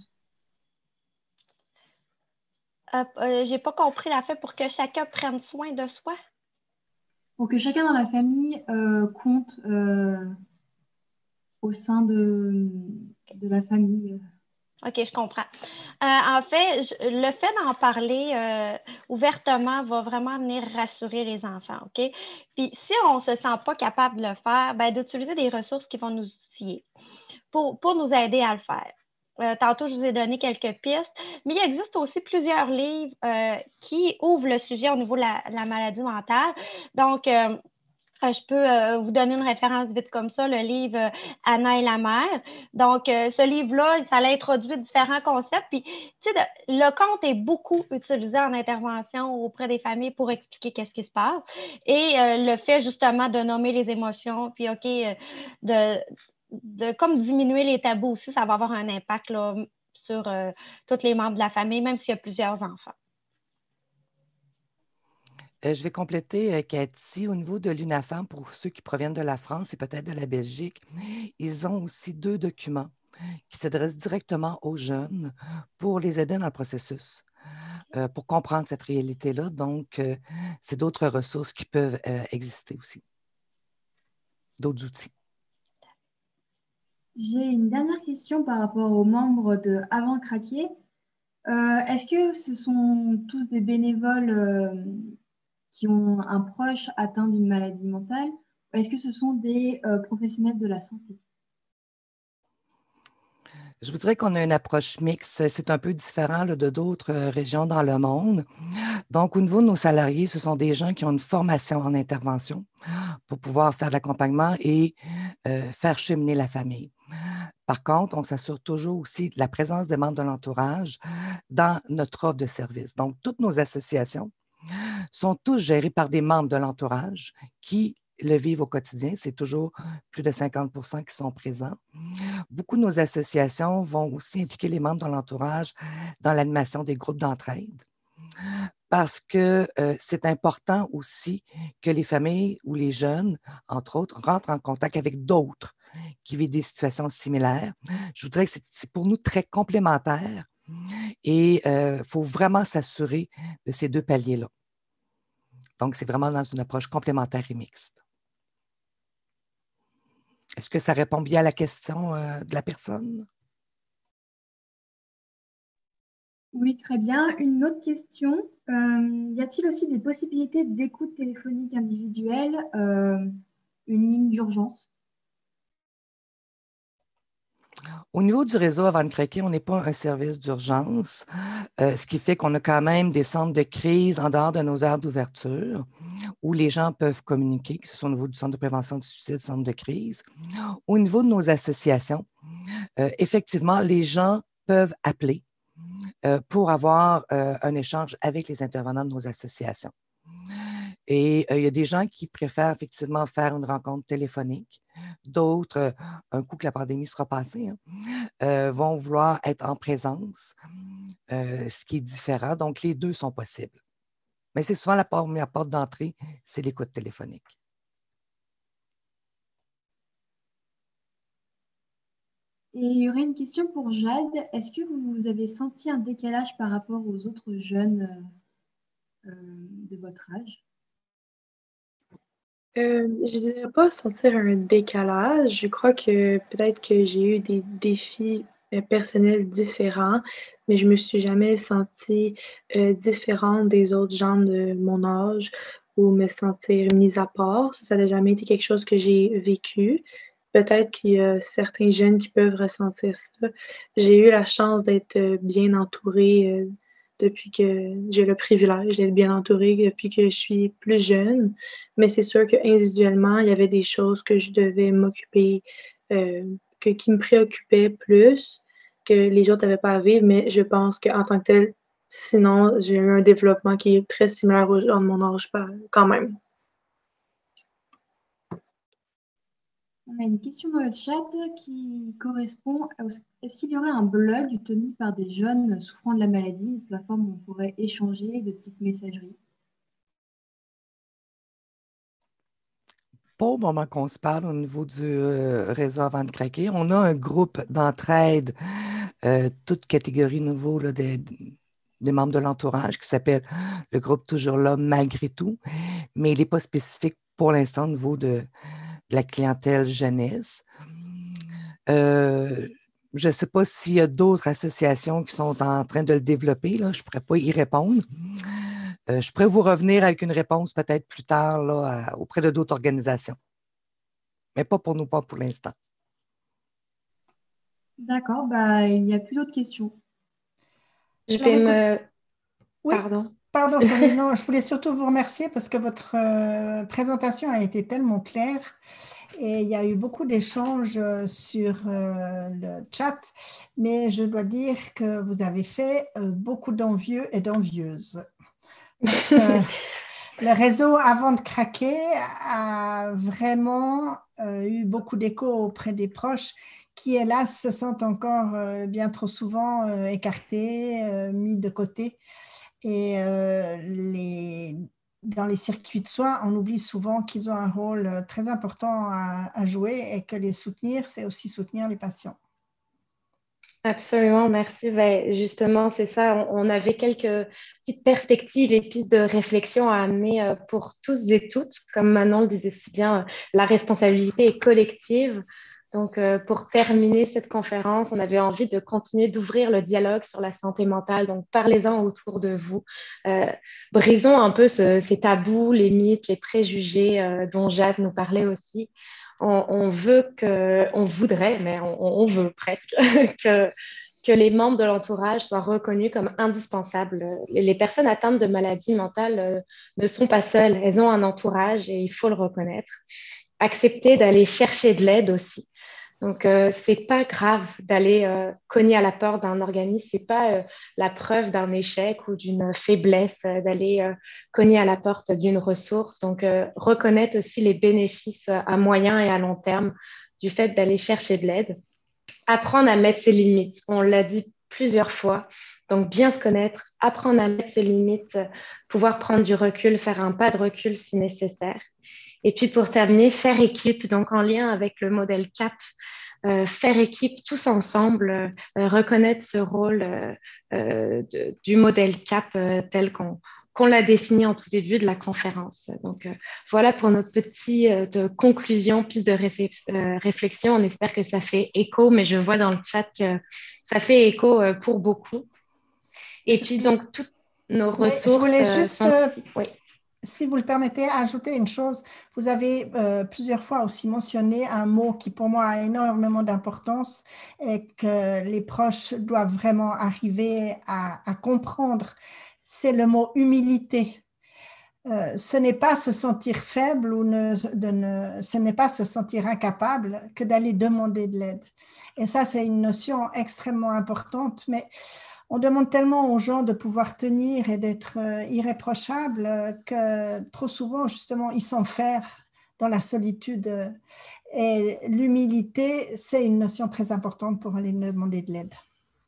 Euh, euh, j'ai pas compris la fait pour que chacun prenne soin de soi. Pour que chacun dans la famille euh, compte euh, au sein de, de la famille. OK, je comprends. Euh, en fait, je, le fait d'en parler euh, ouvertement va vraiment venir rassurer les enfants, OK? Puis si on ne se sent pas capable de le faire, ben, d'utiliser des ressources qui vont nous outiller pour, pour nous aider à le faire. Euh, tantôt, je vous ai donné quelques pistes, mais il existe aussi plusieurs livres euh, qui ouvrent le sujet au niveau de la, la maladie mentale. Donc, euh, je peux euh, vous donner une référence vite comme ça, le livre euh, Anna et la mère. Donc, euh, ce livre-là, ça a introduit différents concepts. Puis, tu sais, le conte est beaucoup utilisé en intervention auprès des familles pour expliquer qu'est-ce qui se passe. Et euh, le fait justement de nommer les émotions, puis OK, euh, de, de comme diminuer les tabous aussi, ça va avoir un impact là, sur euh, tous les membres de la famille, même s'il y a plusieurs enfants. Euh, je vais compléter, euh, Cathy, au niveau de l'UNAFAM, pour ceux qui proviennent de la France et peut-être de la Belgique, ils ont aussi deux documents qui s'adressent directement aux jeunes pour les aider dans le processus. euh, pour comprendre cette réalité-là. Donc, euh, c'est d'autres ressources qui peuvent euh, exister aussi, d'autres outils. J'ai une dernière question par rapport aux membres de Avant Craquer. Euh, est-ce que ce sont tous des bénévoles euh, qui ont un proche atteint d'une maladie mentale ou est-ce que ce sont des euh, professionnels de la santé? Je voudrais qu'on ait une approche mixte. C'est un peu différent là, de d'autres euh, régions dans le monde. Donc, au niveau de nos salariés, ce sont des gens qui ont une formation en intervention pour pouvoir faire de l'accompagnement et euh, faire cheminer la famille. Par contre, on s'assure toujours aussi de la présence des membres de l'entourage dans notre offre de service. Donc, toutes nos associations sont tous gérées par des membres de l'entourage qui le vivent au quotidien. C'est toujours plus de cinquante pour cent qui sont présents. Beaucoup de nos associations vont aussi impliquer les membres de l'entourage dans l'animation des groupes d'entraide parce que euh, c'est important aussi que les familles ou les jeunes, entre autres, rentrent en contact avec d'autres qui vivent des situations similaires. Je voudrais que c'est pour nous très complémentaire et il euh, faut vraiment s'assurer de ces deux paliers-là. Donc, c'est vraiment dans une approche complémentaire et mixte. Est-ce que ça répond bien à la question euh, de la personne? Oui, très bien. Une autre question. Euh, y a-t-il aussi des possibilités d'écoute téléphonique individuelle, euh, une ligne d'urgence? Au niveau du réseau Avant de craquer, on n'est pas un service d'urgence, euh, ce qui fait qu'on a quand même des centres de crise en dehors de nos heures d'ouverture où les gens peuvent communiquer, que ce soit au niveau du centre de prévention du suicide, centre de crise. Au niveau de nos associations, euh, effectivement, les gens peuvent appeler euh, pour avoir euh, un échange avec les intervenants de nos associations. Et euh, il y a des gens qui préfèrent effectivement faire une rencontre téléphonique. D'autres, euh, un coup que la pandémie sera passée, hein, euh, vont vouloir être en présence, euh, ce qui est différent. Donc, les deux sont possibles. Mais c'est souvent la première porte d'entrée, c'est l'écoute téléphonique. Et il y aurait une question pour Jade. Est-ce que vous avez senti un décalage par rapport aux autres jeunes euh, de votre âge? Euh, je dirais pas sentir un décalage. Je crois que peut-être que j'ai eu des défis euh, personnels différents, mais je me suis jamais sentie euh, différente des autres gens de mon âge ou me sentir mise à part. Ça, ça n'a jamais été quelque chose que j'ai vécu. Peut-être qu'il y a certains jeunes qui peuvent ressentir ça. J'ai eu la chance d'être euh, bien entourée euh, depuis que j'ai le privilège d'être bien entourée depuis que je suis plus jeune. Mais c'est sûr qu'individuellement, il y avait des choses que je devais m'occuper, euh, que, qui me préoccupaient plus, que les autres n'avaient pas à vivre. Mais je pense qu'en tant que tel, sinon, j'ai eu un développement qui est très similaire aux gens de mon âge quand même. On a une question dans le chat qui correspond à est-ce qu'il y aurait un blog tenu par des jeunes souffrant de la maladie, une plateforme où on pourrait échanger de type messagerie? Pas au moment qu'on se parle au niveau du euh, réseau Avant de craquer. On a un groupe d'entraide, euh, toute catégorie nouveau là, des, des membres de l'entourage qui s'appelle le groupe Toujours là malgré tout, mais il n'est pas spécifique pour l'instant au niveau de, de la clientèle jeunesse. Euh, je ne sais pas s'il y a d'autres associations qui sont en train de le développer. Là, je ne pourrais pas y répondre. Euh, je pourrais vous revenir avec une réponse peut-être plus tard là, à, auprès de d'autres organisations. Mais pas pour nous, pas pour l'instant. D'accord, bah, il n'y a plus d'autres questions. Je vais me... Oui, Pardon. pardon, Florine. Non, je voulais surtout vous remercier parce que votre euh, présentation a été tellement claire et il y a eu beaucoup d'échanges euh, sur euh, le chat, mais je dois dire que vous avez fait euh, beaucoup d'envieux et d'envieuses. Parce que le réseau Avant de craquer a vraiment euh, eu beaucoup d'écho auprès des proches qui, hélas, se sentent encore euh, bien trop souvent euh, écartés, euh, mis de côté. Et euh, les, dans les circuits de soins, on oublie souvent qu'ils ont un rôle très important à, à jouer et que les soutenir, c'est aussi soutenir les patients. Absolument, merci. Ben, justement, c'est ça. On, on avait quelques petites perspectives et pistes de réflexion à amener euh, pour tous et toutes. Comme Manon le disait si bien, euh, la responsabilité est collective. Donc, euh, pour terminer cette conférence, on avait envie de continuer d'ouvrir le dialogue sur la santé mentale. Donc, parlez-en autour de vous. Euh, Brisons un peu ce- ces tabous, les mythes, les préjugés euh, dont Jade nous parlait aussi. On, on veut que, on voudrait, mais on, on veut presque que, que les membres de l'entourage soient reconnus comme indispensables. Les, les personnes atteintes de maladies mentales euh, ne sont pas seules, elles ont un entourage et il faut le reconnaître. Accepter d'aller chercher de l'aide aussi. Donc, euh, c'est pas grave d'aller euh, cogner à la porte d'un organisme. C'est pas euh, la preuve d'un échec ou d'une faiblesse euh, d'aller euh, cogner à la porte d'une ressource. Donc, euh, reconnaître aussi les bénéfices euh, à moyen et à long terme du fait d'aller chercher de l'aide. Apprendre à mettre ses limites. On l'a dit plusieurs fois. Donc, bien se connaître, apprendre à mettre ses limites, euh, pouvoir prendre du recul, faire un pas de recul si nécessaire. Et puis pour terminer, faire équipe, donc en lien avec le modèle C A P, euh, faire équipe tous ensemble, euh, reconnaître ce rôle euh, euh, de- du modèle C A P euh, tel qu'on qu'on l'a défini en tout début de la conférence. Donc euh, voilà pour notre petite euh, de conclusion, piste de récep- euh, réflexion. On espère que ça fait écho, mais je vois dans le chat que ça fait écho euh, pour beaucoup. Et Je, puis je- donc toutes nos oui, je ressources voulais euh, juste, sont euh, ici. Oui. si vous le permettez, ajouter une chose. Vous avez euh, plusieurs fois aussi mentionné un mot qui pour moi a énormément d'importance et que les proches doivent vraiment arriver à, à comprendre. C'est le mot humilité. Euh, ce n'est pas se sentir faible ou ne, de ne, ce n'est pas se sentir incapable que d'aller demander de l'aide. Et ça, c'est une notion extrêmement importante, mais on demande tellement aux gens de pouvoir tenir et d'être euh, irréprochables euh, que trop souvent, justement, ils s'enferment dans la solitude. Et l'humilité, c'est une notion très importante pour aller demander de l'aide.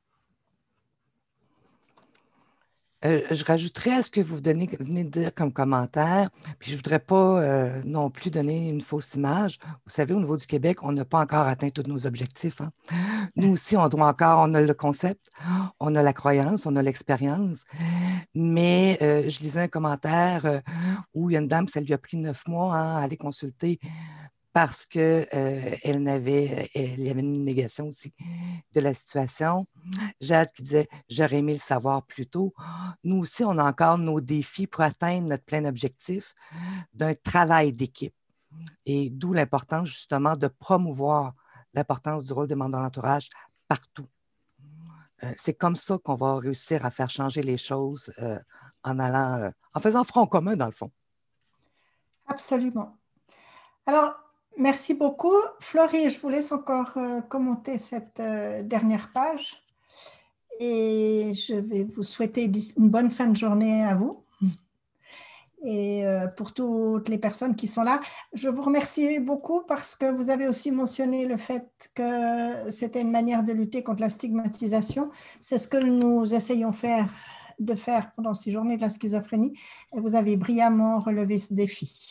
Euh, je rajouterais à ce que vous venez, venez de dire comme commentaire, puis je ne voudrais pas euh, non plus donner une fausse image. Vous savez, au niveau du Québec, on n'a pas encore atteint tous nos objectifs, hein. Nous aussi, on doit encore, on a le concept, on a la croyance, on a l'expérience, mais euh, je lisais un commentaire euh, où il y a une dame, ça lui a pris neuf mois hein, à aller consulter parce qu'elle euh, n'avait, elle y avait une négation aussi de la situation. Jade qui disait « J'aurais aimé le savoir plus tôt ». Nous aussi, on a encore nos défis pour atteindre notre plein objectif d'un travail d'équipe. Et d'où l'importance justement de promouvoir l'importance du rôle de membre de l'entourage partout. Euh, c'est comme ça qu'on va réussir à faire changer les choses euh, en allant, euh, en faisant front commun dans le fond. Absolument. Alors, merci beaucoup. Florie, je vous laisse encore euh, commenter cette euh, dernière page et je vais vous souhaiter une bonne fin de journée à vous. Et euh, pour toutes les personnes qui sont là, je vous remercie beaucoup parce que vous avez aussi mentionné le fait que c'était une manière de lutter contre la stigmatisation. C'est ce que nous essayons faire, de faire pendant ces journées de la schizophrénie et vous avez brillamment relevé ce défi.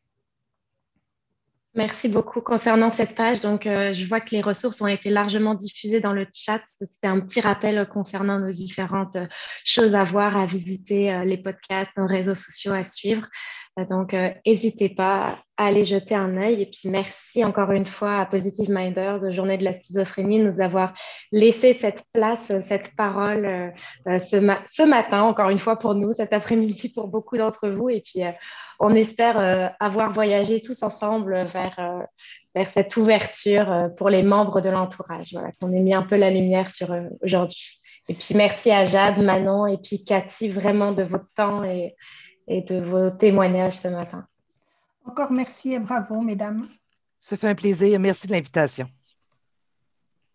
Merci beaucoup concernant cette page. Donc, euh, je vois que les ressources ont été largement diffusées dans le chat. C'était un petit rappel concernant nos différentes euh, choses à voir, à visiter, euh, les podcasts, nos réseaux sociaux à suivre. Euh, donc, n'hésitez pas à aller jeter un œil. Et puis, merci encore une fois à Positive Minders, Journée de la schizophrénie, de nous avoir laissé cette place, cette parole euh, euh, ce, ma ce matin, encore une fois pour nous, cet après-midi pour beaucoup d'entre vous. Et puis, euh, on espère euh, avoir voyagé tous ensemble vers, euh, vers cette ouverture euh, pour les membres de l'entourage. Voilà, qu'on ait mis un peu la lumière sur eux aujourd'hui. Et puis merci à Jade, Manon et puis Cathy vraiment de votre temps et, et de vos témoignages ce matin. Encore merci et bravo, mesdames. Ça fait un plaisir. Merci de l'invitation.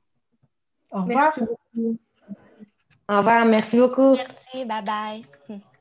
Au revoir. Merci beaucoup. Au revoir, merci beaucoup. Merci, bye bye.